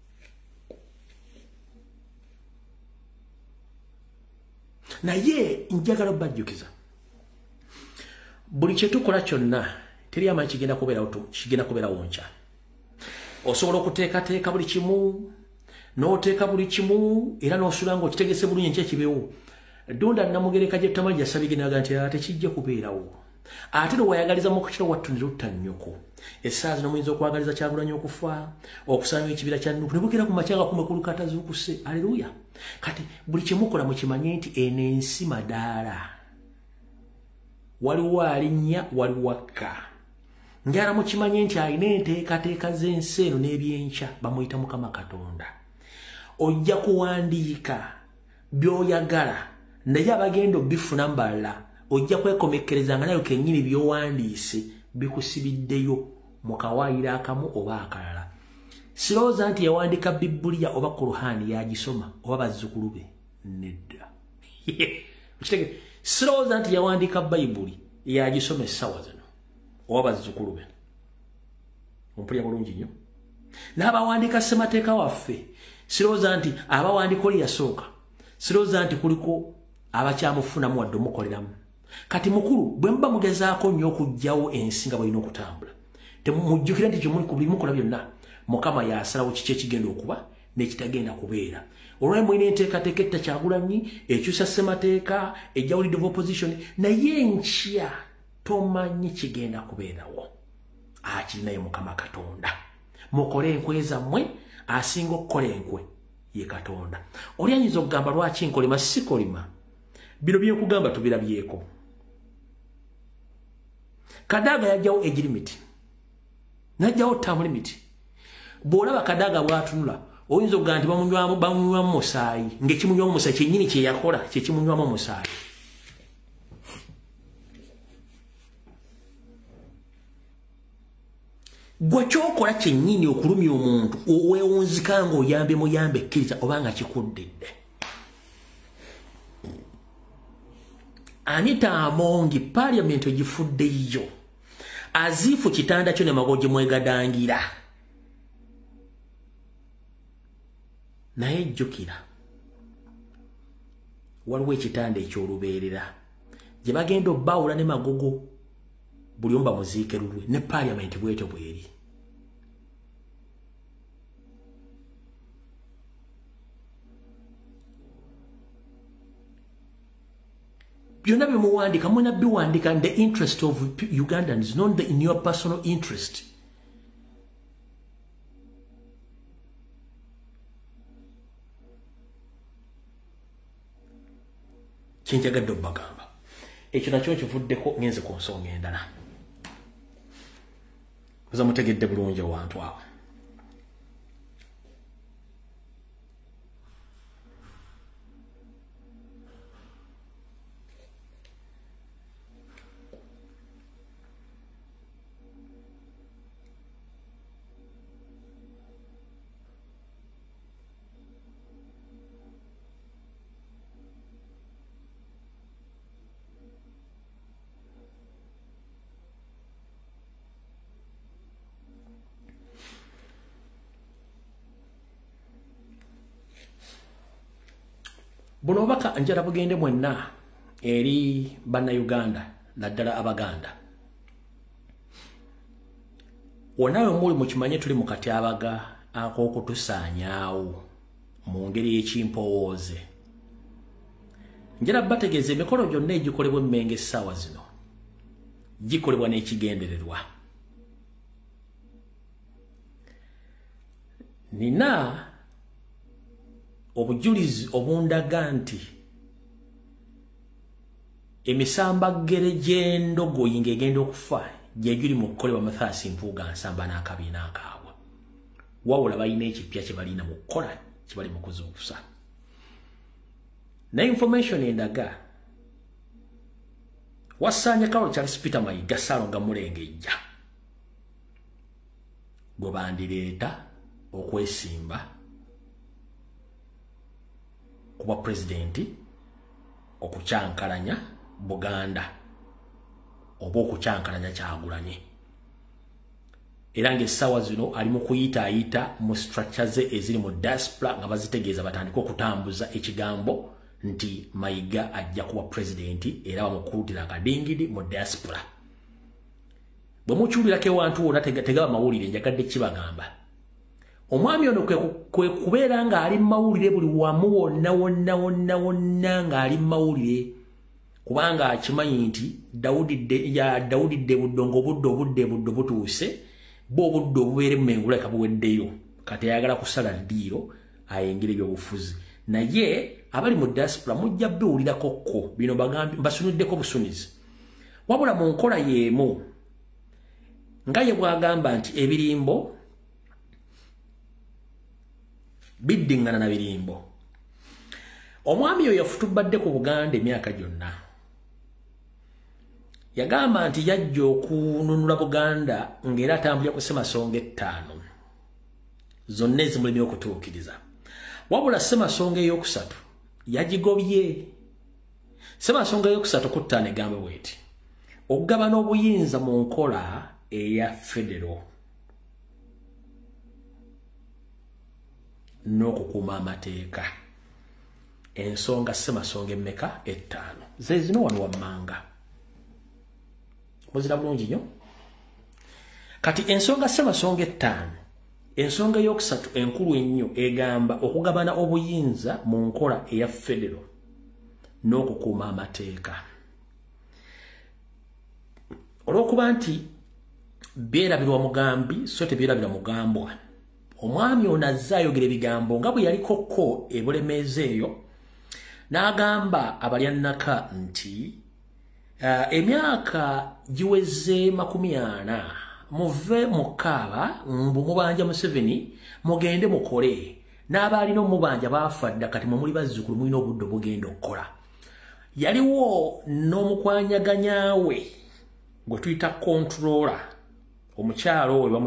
naye njagala bajjukiza buli kye tukola kyonna teri amanyi kigenda kubeerawo nkya osobola okuteekateeka buli kimu n'oteeka buli kimu era n'osula ng'okitegese bulungi nkya kibeewo Dunda Namugereka gye Tamale jasabiginaga nti tekijja kubeerawo ate wayagaliza mu kukira wattu ne lutta nnyoko essaazi n'omuyinza okwagaliza Kyagulanyi okufa okusanga ekibira kya Nuupu ne bukera ku makyanga kumwe kulukata zuukuse aleluya kati buli kyemukola mukimanye nti eno ensi madaala waliwo alinnya waliwo akka njala mukimanye nti alina enteekateeka z'ensi eno n'ebyenkya bamuyita Mukama Katonda ojja kuwandiika by'oyagala naye abagenda obifuna mbalala ojja kwekomekkereza nga nayo kennyini by'owandiise bikusibiddeyo mukawaayira akamu oba akalala. Sirowooza nti yawandiika Bibuliya oba Kuruhani yagisoma oba bazzukulu be nedda. Sirowooza nti yawandiika Bayibuli yagisoma essaawa zino oba bazzukulu be. Ompulya bulungi nnyo. N'abawandiika ssemateeka waffe sirowooza nti abawandiika oli yasooka. Sirowooza nti kuliko abakyamufunamu wadde omukoleramu. Kati mukulu bwe muba mugezaako nnyo okuggyawo ensi nga balina okutambula. Temujjukira nti kyemuli ku buli mukola byonna Mukama yasalawo kiki ekigenda okuba n'ekitagenda kubeera. Olwali mulina enteekateeka Kyagulanyi ekyusa ssemateeka ejja leader of opposition naye enkya tomanyi kigenda kubeerawo. Akirinayo Mukama Katonda. Mukole enkwe zammwe asinga okukola enkwe ye Katonda. Oli ayinza okugamba lwaki nkolima sikolima. Bino byekugamba tubirabyeko. Kadaga yajjawo age limit. Najjawo term limit. Bw'olaba Kadaga bw'atunula oyinza okugamba nti bamunywamu musaayi. Ng'ekimunywamu musaayi kyennyini kye yakola kye kimunywamu musaayi. Gwe kyokola kyennyini okulumya omuntu weewunzika ng'oyambe muyambe ekkiriza obanga kikuddidde. Anita Amongi parliament ogifuddeyo azifu kitanda kyo ne magoje mwegadangira. Naye jjukira waliwo ekitanda ekyolubeerera gye bagenda obbawula ne magogo buli omu bamuziike lulwe ne parliament bwetyo bweri. Byonna bye muwandika mwena biwandika in the interest of Ugandans, not in your personal interest. Kyenjagadde obbagamba ekyo nakyo kivuddeko ngenze ku nsonga endala. Oza mutegedde bulungi awantu awo. Buno obaka njala bugende mwenna eri bannayuganda naddala Abaganda. Wanawe muli mukimanye tuli mu katyabaga ak'okutusaanyaawo mu ngeri y'ekimpowooze. Njala bategeeza emikolo gyonna egikolebwa emmenge essaawa zino gikolebwa n'ekigendererwa. Nina obujulizi obundaga nti emisambagere gy'endogoyi ng'egenda okufa gye giri mu kukolebwa Mathias Mpuuga Nsamba n'akabiina akaabwe. Wabula balina ekipya kye balina mu kukola kye bali mu kuzuukusa. Na information endaga Wassanya Carol Charles Peter Mayiga Ssaalonga Mulengejja gwe bandireeta okwesimba kuba presidenti okukyankalanya Buganda oba okukyankalanya Kyagulanyi. Era ng'essaawa zino ali mu kuyitaayita mu structure ze eziri mu diaspora nga bazitegeeza batandika okutambuza ekigambo nti Mayiga ajja kuba presidenti era bamukuutira akadingidi mu diaspora. Bwe mukyulirako ewantu wonna tegaba mawulire njagadde kibagamba. Omwami ono kwe kubeera ng'ali mu mawulire buli wamu wonna ng'ali mu mawulire kubanga akimanyi nti Dawudi Ddebuddo ng'obudde butuuse bo obudde obubeere mu mengulaka buweddeyo kati ayagala kusala ddiiro ayengere ebyobufuzi. Naye abali mu diaspora mujja biwulirako ko bino mbasuniddeko busunizi. Wabula mu nkola y'emu nga ye bw'agamba nti ebirimbo biddingana na birimbo. Omwami oyo yafutubadde ku Buganda emyaka gyonna. yagamba nti yajja okununula Buganda ng'era atambulira ku Ssemasonga 5 zonna ezimulimi okutuukiriza wabula Ssemasonga eyokusatu yagigobye. Ssemasonga eyokusatu ku 5 egamba bweti okugabana obuyinza mu nkola eya federo n'okukuuma amateeka. Ensonga Ssemasonga emmeka 5 ze zino wano wammanga muzira bulungi nnyo. Kati ensonga Ssemasonga 5 ensonga eyokusatu enkulu ennyo egamba okugabana obuyinza mu nkola eya federo n'okukuuma amateeka. Olw'okuba nti byerabirwa mugambi so tebyerabirwa mugambwa, omwami ono azze ayogera ebigambo nga bwe yalikoko ebulemeezi eyo n'agamba abalyanaka nti emyaka giweze 40 muve mukaaba mbu mubanja Museveni mugende mukole n'abaalina omubanja baafadda kati mwe muli bazzukulu mulina obudde bugenda okukola. Yaliwo n'omukwanyaganyaawe gwe tuyita controller omukyalo we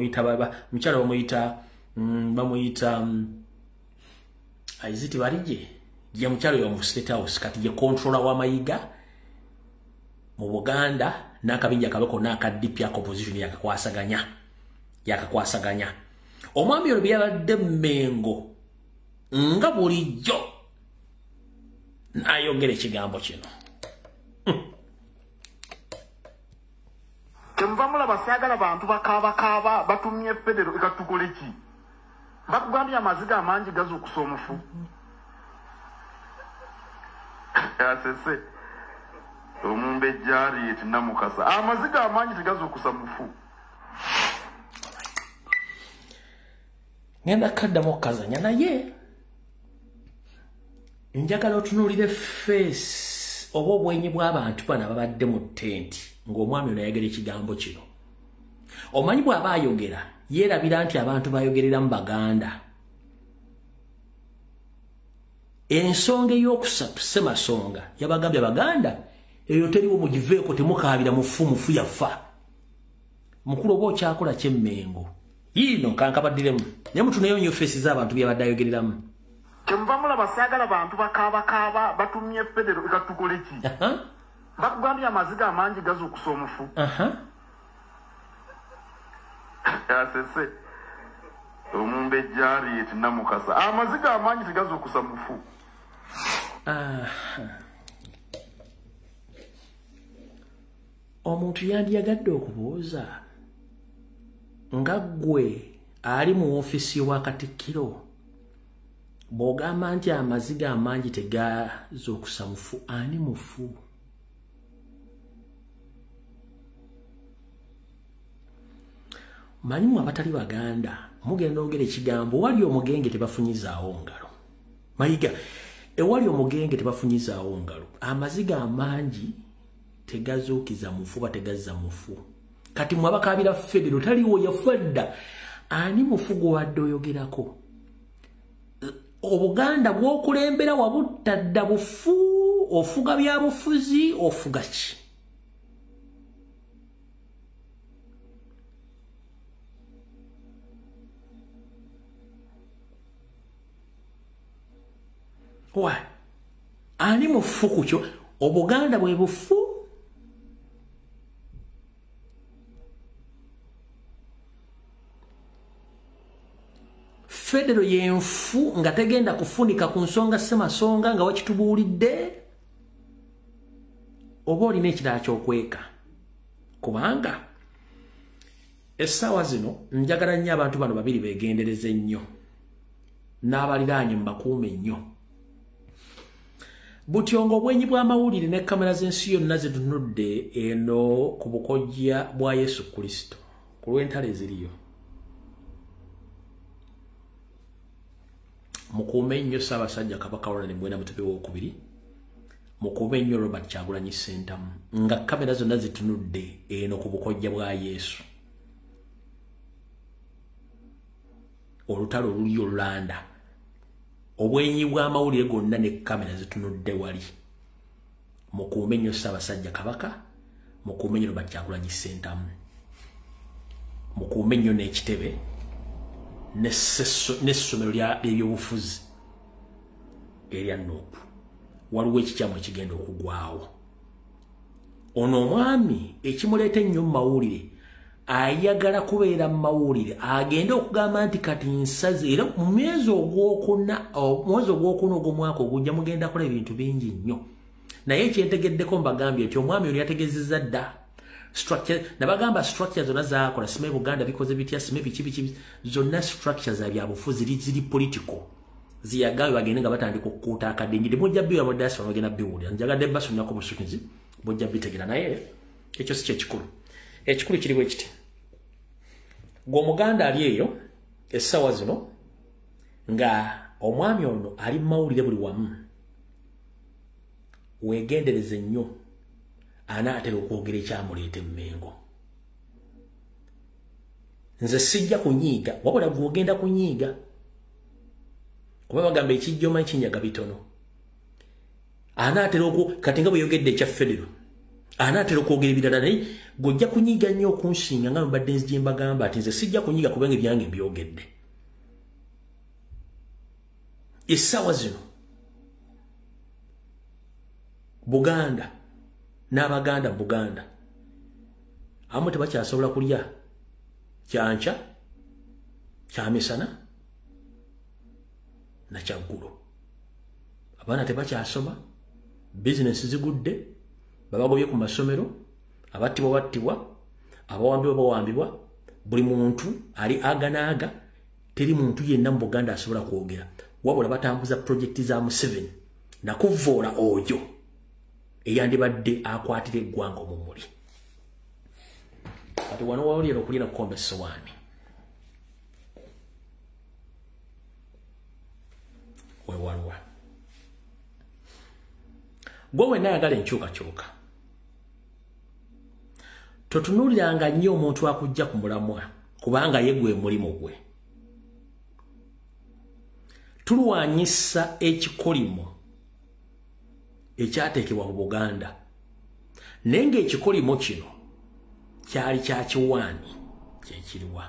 bamuyita Aiziti Barije ye mukyalo wa mu State House kati ye controller wa mayiga mu Buganda n'akabinja kabeko n'akadipi ako opposition yakakwasaganya. Omwami ono byabadde Mmengo nga bulijjo n'ayogera ekigambo kino. Kyenva mulaba saagala bantu bakaaba batumye federo ekatukole ki? Bakugambye amaziga amangi gazuukusa omufu. Asese omumbe jari eti namukasa amaziga amangi tegazuukusa mufu. Ngenda kaddamu okukazanya naye njagala otunuulire face oba obwenyi bw'abantu bano ababadde mu ttenti ng'omwami ono yayogera ekigambo kino. Omanyi bw'aba ayogera yeerabira nti abantu bayogerera mu Baganda. Ensonga eyokusatu Ssemasonga yabagambye Abaganda eyo teriwo mugiveeko temukaabira mufu yafa. Mukulu oba okyakola ky'Emmengo yino kankabaddiremu naye mutuneyo nnyo feesi z'abantu byabadde ayogereramu. Kyenva mulaba saagala bantu bakaaba batumye federo ekatukole ki? Bakugambye amaziga amangi gazuukusa omufu. Asese omumbe jari eti namukasa amaziga amangi tegazuukusa mufu. Omuntu yandiyagadde okubuuza nga ggwe ali mu ofisi wa Katikkiro bw'ogamba nti amaziga amangi tegazuukusa mufu, ani mufu? Manyimu abatali Baganda mugenda ogera ekigambo wali omugenge tebafunyizaawo ngalo. Mayiga ewali omugenge tebafunyizaawo ngalo. Amaziga amangi tegazuukiza mufu bategazza mufu. Kati mwabakaabira federo taliwo yafadda ani mufu gwadde oyogerako. Obuganda bw'okulembera wabuttadda bufu ofuga bya bufuzi ofuga ki? Ani mufu ku kyo? Obuganda bwe bufu? Federo yenfu nga tegenda kufunika ku nsonga Ssemasonga nga wakitubuulidde? Oba olina ekirala ky'okweka? Kubanga essaawa zino njagala nnyo abantu bano babiri beegendereze nnyo n'abaliraanye mbakuume nnyo. Butyongo obwenyi bw'amawulire ne kamera z'ensi yonna zitunudde eno ku bukojja bwa Yesu Kristo ku lw'entalo eziriyo. Mukuume nnyo Ssaabasajja Kabaka Ronald Muwenda Mutebi II, mukuume nnyo Robert Kyagulanyi Ssentamu nga kamera zonna zitunudde eno ku bukojja bwa Yesu. Olutalo luli Olulanda. Obwenyi bw'amawulire gonna ne kamera zitunudde wali. Mukuume nnyo Ssaabasajja Kabaka, mukuume nnyo Robert Kyagulanyi Ssentamu mukuume nnyo n'ekitebe n'essomero ly'ebyobufuzi erya Nuupu waliwo ekikyamu ekigenda okugwawo ono omwami ekimuleeta ennyo mu mawulire ayagala kubeera mu mawulire agenda okugamba nti kati nsaze era mu mwezi ogwokuna ogw'omwaka ogujja mugenda kola ebintu bingi nnyo naye ekyentegeddeko mbagambye nti omwami ono yategezezza dda structure nabagamba structure zonna zakola sime Buganda bikoze bitya sime biki zonna structure za byabufuzi ziri political ziyagawe bagende nga batandika okukuuta akadingi mujja biwa mu diaspora bagenda biwulira njagadde basunyako busukizi bujja bitegera naye ekyo si kyekikulu ekikulu kiriwo ekiti gw'omuganda ali eyo essaawa zino nga omwami ono ali mu mawulire buli wamu weegendereze nnyo anaatera okwogera ekyamuleeta emmengo nze sijja kunyiiga wabula gw'ogenda kunyiiga kuba bagamba ekijjoma ekinyaga bitono anaatera kati nga bwe yogedde ekya federo anaatera okwogera ebirala naye gojja kunyiiga nnyo okunsinga nga mbadde nzigye mbagamba ati nze sijja kunyiiga kubanga ebyange mbyogedde essaawa zino Buganda n'Abaganda mu Buganda abamu tebakyasobola kulya kyanca kyamisana na kyaggulo abaana tebakyasoma bizinesi zigudde babagobye ku masomero abattibwa abawambibwa buli muntu ali aganaaga teri muntu yenna mu Buganda asobola kwogera wabula batambuza projekti za Museveni nakuvoola oyo eyandibadde akwatira eggwanga omumuli kati wano wawulira okulira kukomba essowaani wewalwa gwe wenna ayagala enkyukakyuka totunuuliranga nnyo omuntu akujja ku mulamwa kubanga ye gwe mulimu gwe tulwanyisa ekikolimo ekyateekebwa mu Buganda naye ng'ekikolimo kino kyali kya kiwaani kyekiriwa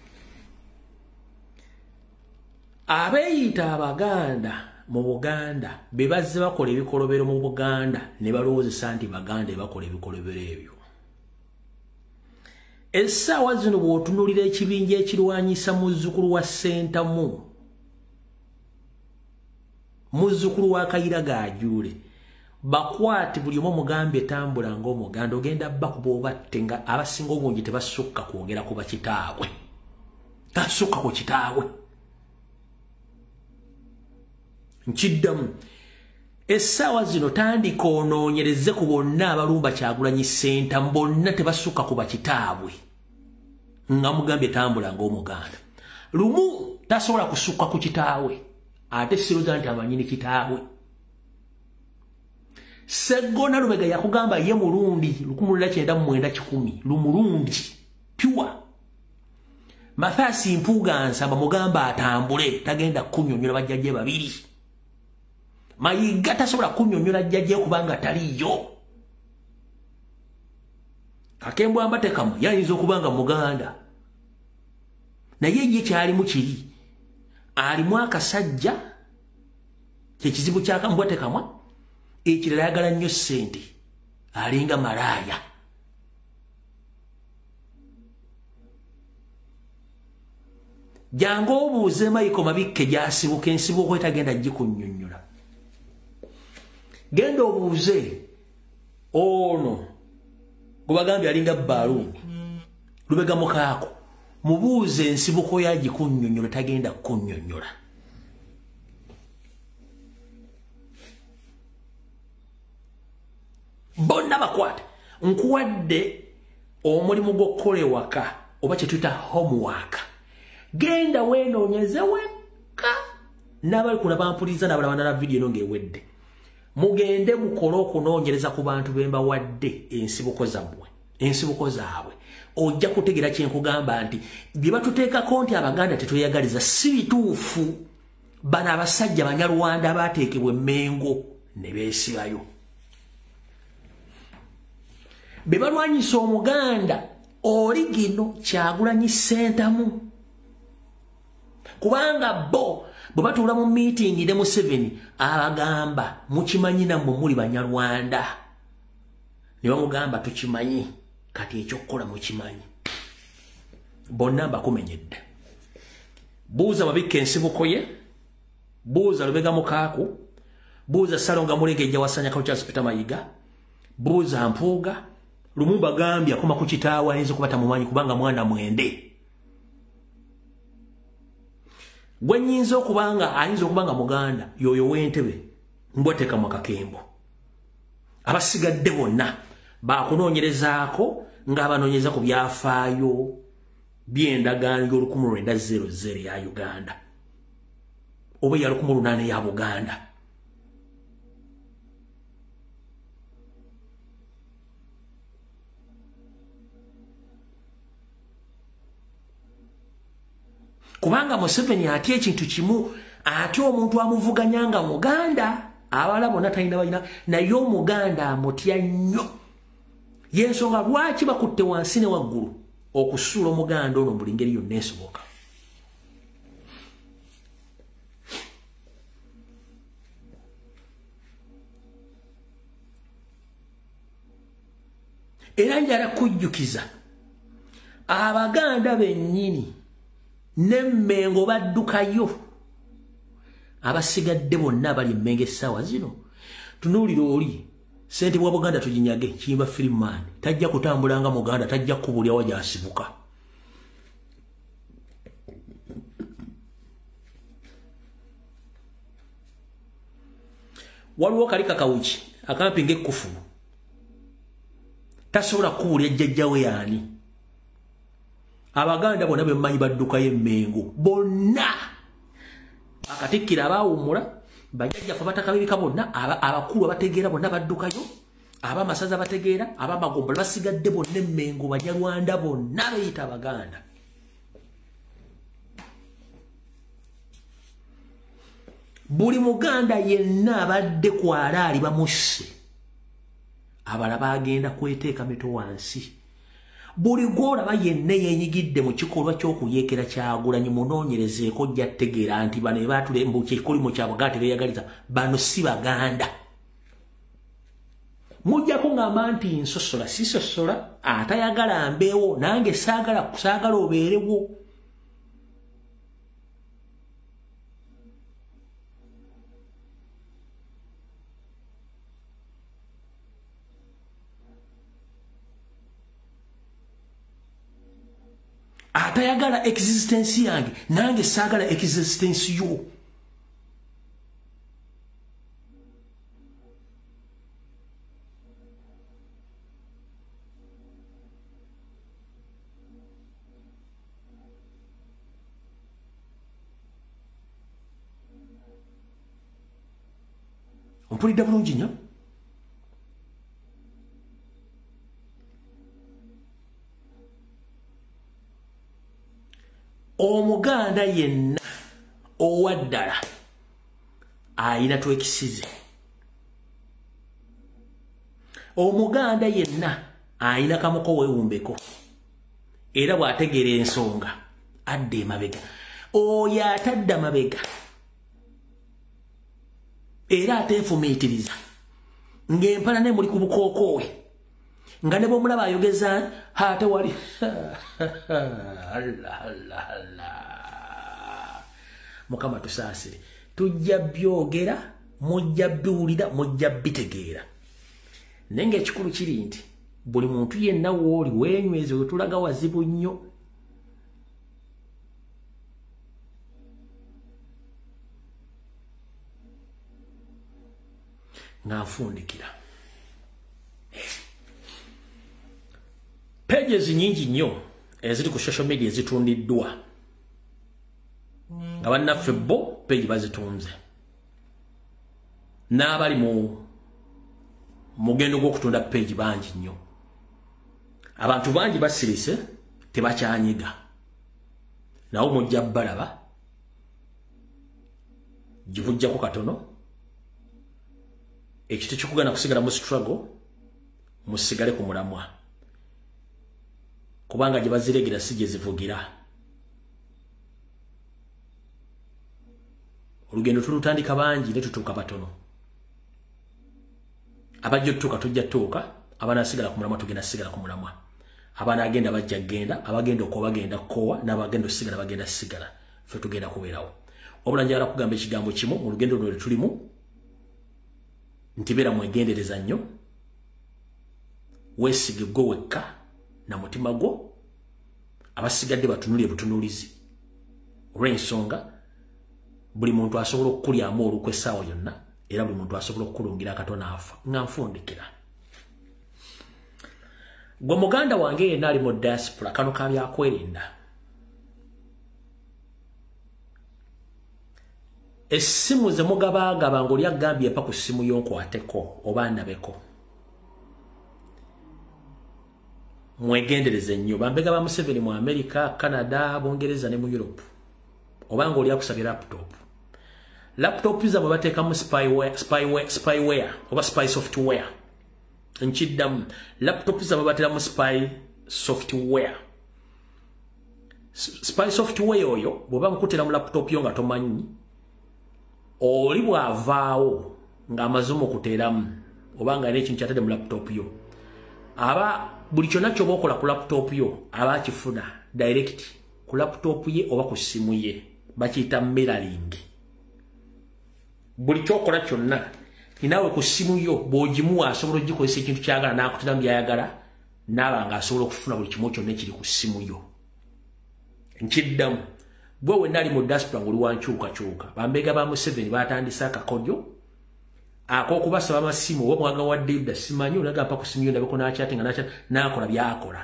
abeeyita Abaganda mu Buganda be bazze bakola ebikolobero mu Buganda ne balowoozesa nti Baganda bakola ebikolobero ebyo essaawa zino bw'otunuulira ekibinja ekirwanyisa muzzukulu wa Ssentamu muzzukulu wa Kayira Gajuule bakwati buli omu mugambye tambula ng'Omuganda ogenda bakuba obatte nga abasinga obungi tebasukka kwogera ku bakitaabwe tasukka ku kitaabwe nkiddamu essaawa zino tandika onoonyereze ku bonna abalumba Kyagulanyi Ssentamu bonna tebasukka ku bakitaabwe nga mugambye tambula ng'Omuganda lumu tasobola kusukka ku kitaawe ate siroza nti amanyini kitaawe Seggona Lubega yakugamba ye Murundi 1910 Lumurundi pure Mathasi Mpuga Nsamba mugamba atambule tagenda kunnyonnyola bajjajje babiri Mayiga tasobola kunnyonnyola jjajje kubanga taliyo Kakembwa Mbatekamu yayinza okubanga Muganda naye ye kyalimu kiri alimu akasajja kyekizibu kyakambwatekamwa ekirala yagala nnyo ssente alinga malaaya jangu obuuze Michael Mabikke gyasibuka ensibuko etagenda gikunnyonnyola genda obuuze ono gubagambye alinga Baaluuni Lubega mukaako mubuuze ensibuko yagikunnyonnyola tagenda kunnyonnyola bonna bakwate nkuwadde omulimu gw'okukola ewaka oba kye tuyita homework genda weenoonyeze wekka n'abali kulaba mpuliriza n'abalaba nala vidiyo eno ng'ewedde mugende mukole okunoonyereza ku bantu be mbawadde ensibuko zaabwe ojja kutegeera kyenkugamba nti bye batuteekako nti Abaganda tetweyagaliza si bituufu bano abasajja Banyarwanda abaateekebwa Emmengo ne beesibayo bebalwanyisa omuganda oligino Kyagulanyi Ssentamu kubanga bo bwe batuula mu meeting ne Museveni abagamba mukimanyi nammwe muli Banyarwanda ne bamugamba tukimanyi kati ekyokukola mukimanyi bonna bakumenyedde buuza babikka ensibuko ye buuza Lubega Mukaaku buuza Salonga Mulegejja wasanya kwa Charles Peter Mayiga buuza Mpuuga Lumumba gambya kuma ku kitaawa ayinza kubata mumanyi kubanga mwana mwende gwe nyinza okubanga ayinza okubanga muganda yoyo w'Entebe mbwateka mu kakembo abasigadde bonna bakunoonyerezaako ng'abanoonyeza ku byafaayo by'endagaano y'Ol1900 ya Uganda oba ya 1800 ya Buganda kubanga Museveni ate ekintu kimu ate omuntu amuvuganyanga muganda abala bonna talina balina naye omuganda amutya nnyo yensonga lwaki bakutte wansi ne waggulu okusuula omuganda ono buli ngeri yonna esoboka era njala kujjukiza abaganda bennyini Nemmengo baddukayo abasigadde bonna bali Mmengo essaawa zino tunuulira oli ssente bwa Buganda tuginyage Kiyimba Freeman tajja kutambulanga muganda tajja kubulya waja asibuka waliwo kalika kawuki akampinga ekkufu tasobola kubulya jjajjawe yaani abaganda bonna bemanyi baddukayo Mmengo bonna akatikkira abaawummula bajjajjaffe abataka b'ebika bonna abakulu abategeera bonna baddukayo abamasaza bategeera abamagombola basigadde bonna Mmengo Banyarwanda bonna beyita abaganda buli muganda yenna abadde kwala ali bamusse abala bagenda kweteeka mito wansi buli gwolaba yenna yenyigidde mu kikolwa ky'okuyeekera Kyagulanyi munoonyerezeeko ojja ttegeera nti bano ebaatule mbu kikolimu kyabwe gate beeyagaliza bano si baganda mujjako ngamba nti nsosola sisosola atayagala mbeewo nange saagala obeerewo atayagala existence yange nange saagala existence yo ompulidde bulungi nnyo omuganda yenna owaddala ayina twekisize omuganda yenna ayina kamuko weewumbeko era bw'ategeera ensonga adda emabega oyo atadda mabega era ateefumiitiriza ng'empala ne muli ku bukookoowe nga ne bw'omulaba ayogeza ate wali Mukama tusaasire tujja byogera mujja biwulira mujja bitegeera naye ng'ekikulu kiri nti buli muntu yenna wooli weenyweze wetulaga wazibu nnyo ng'anfundikira pages nyingi nnyo eziri ku social media ezitundiddwa nga bannaffe bo page bazitunze n'abali mu mugendo gw'okutunda page bangi nnyo abantu bangi basirise tebakyanyiga nawo mujja balaba gibujjako katono ekiti kikugana kusigala mu struggle musigale ku mulamwa kubanga gye baziregera si gye zivugira. Olugendo tulutandika bangi ne tutuuka batono. Abajja tutuuka tujja tutuuka, abana sigala ku mulamwa tugenda sigala ku mulamwa. Abana agenda bajja genda, abagenda okuba bagenda kowa, n'abagenda sigala bagenda sigala. Ffe tugenda kubeerawo. Wabula njagala kugamba ekigambo kimu mu lugendo luno tulimu nti beera mwegendereza nnyo, weesige gwe wekka na mutima gwo, abasigadde batunulire butunuulizi. Olw'ensonga buli muntu asobola okukulyamu olukwe essaawa yonna, era buli muntu asobola okukulungira akatono afa nga nfundikira. Gwe muganda wange yenna ali mu diaspora, kano ka byakwerinda. Essimu ze mugabagaba ng'oli agambye mpa ku ssimu yo nkwateko oba ndabeko. Mwegendereze nnyo. Bambega ba Museveni mu America, Canada, Bungereza ne mu Europe. Oba ng'oli akusabye laptop. Laptop za bateekamu spyware oba spy software. Nkiddamu laptop za bateekamu spy software. Spy software oyo bw'oba nkutera mu laptop yo nga tomanyi, oli bw'avaawo ng'amaze okuteeramu oba nga n'ekintu kyatadde mu laptop yo, aba buli kyonna ky'oba okola ku laptop yo aba akifuna direct ku laptop ye oba ku ssimu ye. Bakiyita mirroring. Buli kyokola kyonna inaawe ku ssimu yo bw'ogimuwa asobola okugikozesa ekintu kyagala n'akuteramu by'ayagala, naaba ng'asobola okufuna buli kimu kyonna ekiri ku ssimu yo. Nkiddamu gwe wenna ali mu diaspora ng'oli wankyukakyuka, bambega ba Museveni baatandisa akakodyo ak'okubasaba amasimu oba mwaga wa David simanyi olagamba ku ssimu yo ndabeko n'akyatinga n'akola by'akola.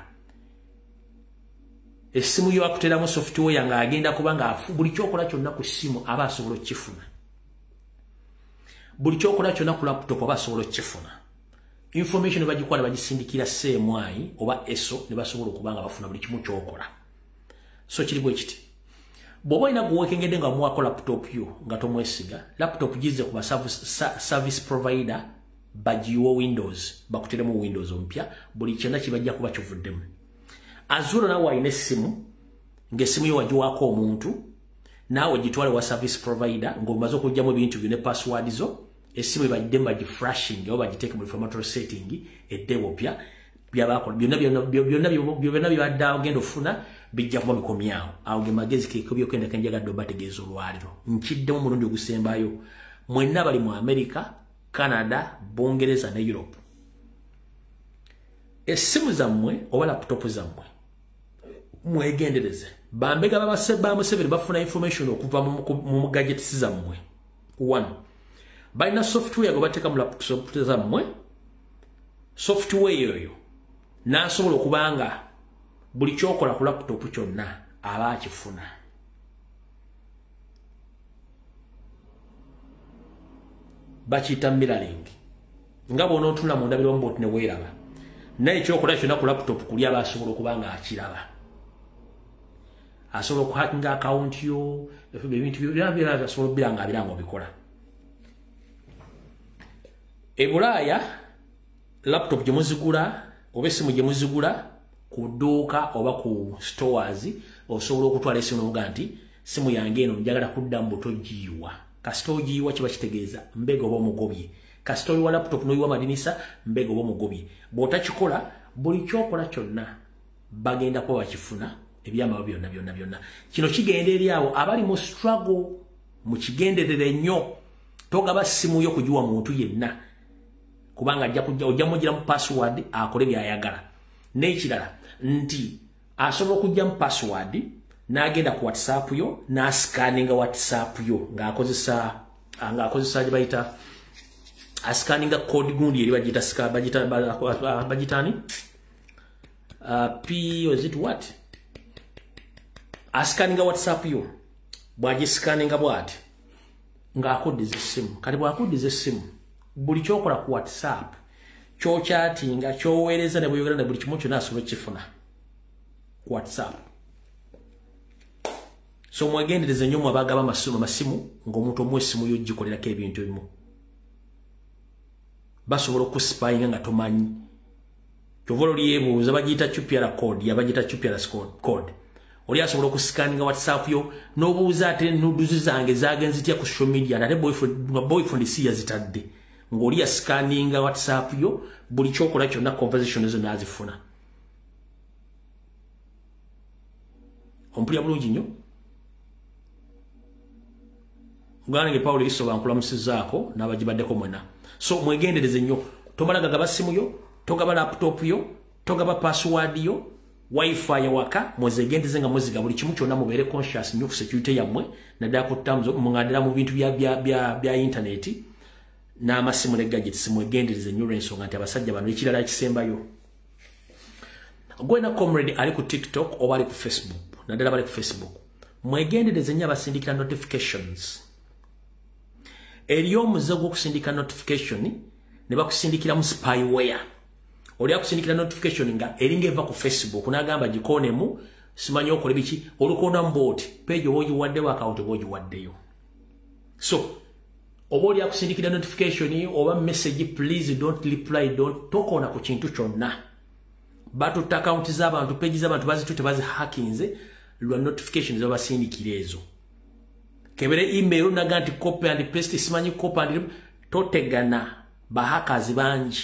Essimu yo akuteramu software ng'agenda kubanga buli kyokola kyonna ku ssimu aba asobola okukifuna. Buli kyokola kyonna ku laptop aba asobola okukifuna. Information bagikuwa ne bagisindikira CMI oba ESO ne basobola okuba nga bafuna buli kimu kyokola. So kiri bwe kiti. Bw'oba olina guweekengedde nga muwako laptop yo nga tomwesiga, laptop gize ku service provider bagiwa Windows, bakuteremu Windows ompya, buli kyonna kibajja kuba kivuddemu. Azura nawe alina essimu, ng'essimu yo wagiwaako omuntu, naawe gitwale wa service provider ng'omaze okugyamu ebintu byo ne password zo, essimu ebagiddemu bagifrashing oba bagiteeke mu informatory setting eddeebo pya byabakola byonna byobadde ogenda ofuna bijja kuba bikomyawo. Awo ge magezi kekobyokwenda kenjagadde obategeeza olwaliro. Nkiddemu omulundi ogusembayo mwenna bali mu America, Canada, Bungereza ne Europe. Essimu zammwe oba laptop zammwe mwegendereze. Bambega ba Museveni bafuna information okuva mu gadgets zammwe. 1. Balina software gwe bateeka mu laptop zammwe. Software yoyo n'asobola okubanga buli kyokola ku laptop kyonna aba akifuna. Bakiyita mirroring. Nga bw'onootula mu ndabiro mboti ne weeraba, naye kyokola kyonna ku laptop kuli aba asobola okubanga akiraba. Asobola okuhakinga account yo, ebintu byonna asobola obbira ng'abiranga obikola. E Bulaaya laptop gye muzigula oba essimu gye muzigula ku dduuka oba ku stores, osobola okutwala essimu n'ovuga nti simu yange eno njagala kuddamu butogiyiwa. Kasita ogiyiwa kiba kitegeeza mbega oba omugobye. Kasita oli wa laptop n'oyiwa amadinisa mbega oba omugobye. Bw'otakikola buli kyokola kyonna bagenda kuba bakifuna ebyamaba byonna. Kino kigenda eri abo abali mu struggle, mu kigenderere nnyo. Togaba ssimu yo kugiwa muntu yenna, kubanga ojja mugira mu password akole byayagala. N'ekirala nti asobola okujja mu password n'agenda ku WhatsApp yo n'ascanninga WhatsApp yo ng'akozesa gye bayita ascanninga code gundi eri bagitani P is it what? Ascanninga WhatsApp yo bw'agiscanninga bw'ati ng'akoddiza essimu. Kati bw'akoddiza essimu buli kyokola ku WhatsApp kyokyatinga kyoweereza ne bweyogera ne buli kimu kyonna asobola okifuna ku WhatsApp. So mwegendereze nnyo mwabagaba amasimu ng'omuntu omu essimu yo gikolerako ebintu ebimu. Basobola okuspayinga nga tomanyi kyovolo lyebuuza bagiyita QPR code yabagiyita QPR code oli asobola okuscanninga WhatsApp yo n'obuuza ate nuduzi zange zagenzi tya ku social media ate boyfriend si yazitadde ng'oli ya scanninga WhatsApp yo buli kyokola kyonna conversation zo nazifuna ompulya bulungi nnyo Mugwange Paulo Isoba nkulamusizaako n'abagibaddeko mwena so mwegendereze nnyo tomalaga gaba simu yo togaba laptop yo togaba password yo wifi ya waka mwezegendeze nga mweziga buli kimu kyonna mubere conscious nnyo ku security yammwe naddala ku terms mungandira mu bintu bya internet n'amasimu ne gadgets mwegendereze nnyo olw'ensonga nti abasajja bano ekirala kisembayo gwena comrade ali ku TikTok oba ali ku Facebook naddala bali ku Facebook mwegendereze nnyo abasindikira notifications eriyo omuze gw'okusindika notification ne bakusindikira mu spyware oli akusindikira notification nga eringa eva ku Facebook n'agamba gikonemu simanyi okole biki olukona mbot page oba ogiwaddewo account oba ogiwaddeyo so oba oli akusindikira notification oba message please don't reply don't tokona ku kintu kyonna batutta account z'abantu page z'abantu bazitutte bazihackinze lwa notification z'abasindikira ezo kebere email naga nti copy and paste simanyi copy and totegana bahakazi bangi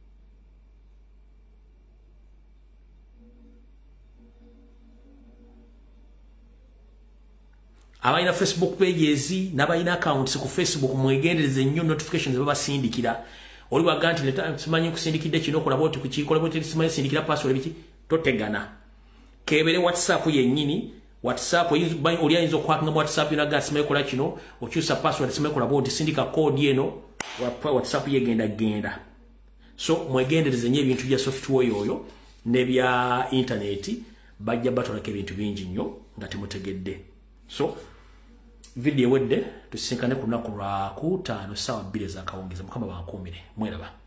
abaina Facebook pages n'abaina accounts ku Facebook mwegendereze nnyo notifications babasindikira oli waganti leta simanyi kusindikidde kino kola boti kukikola boti simanyi sindikira password biki totegana kebere WhatsApp yennyini WhatsApp oli ayinza okwakinga mu WhatsApp naga simanyi kola kino okyusa password simanyi kola boti sindika code eno WhatsApp yegenda so mwegendereze nnyo ebintu bya software yoyo ne bya internet bajja batoleka ebintu bingi nnyo nga temutegedde so video wedde tusinkane ku lunaku lwa 5 ssaawa 2 ezakawungeeza mukama bankuumire mweraba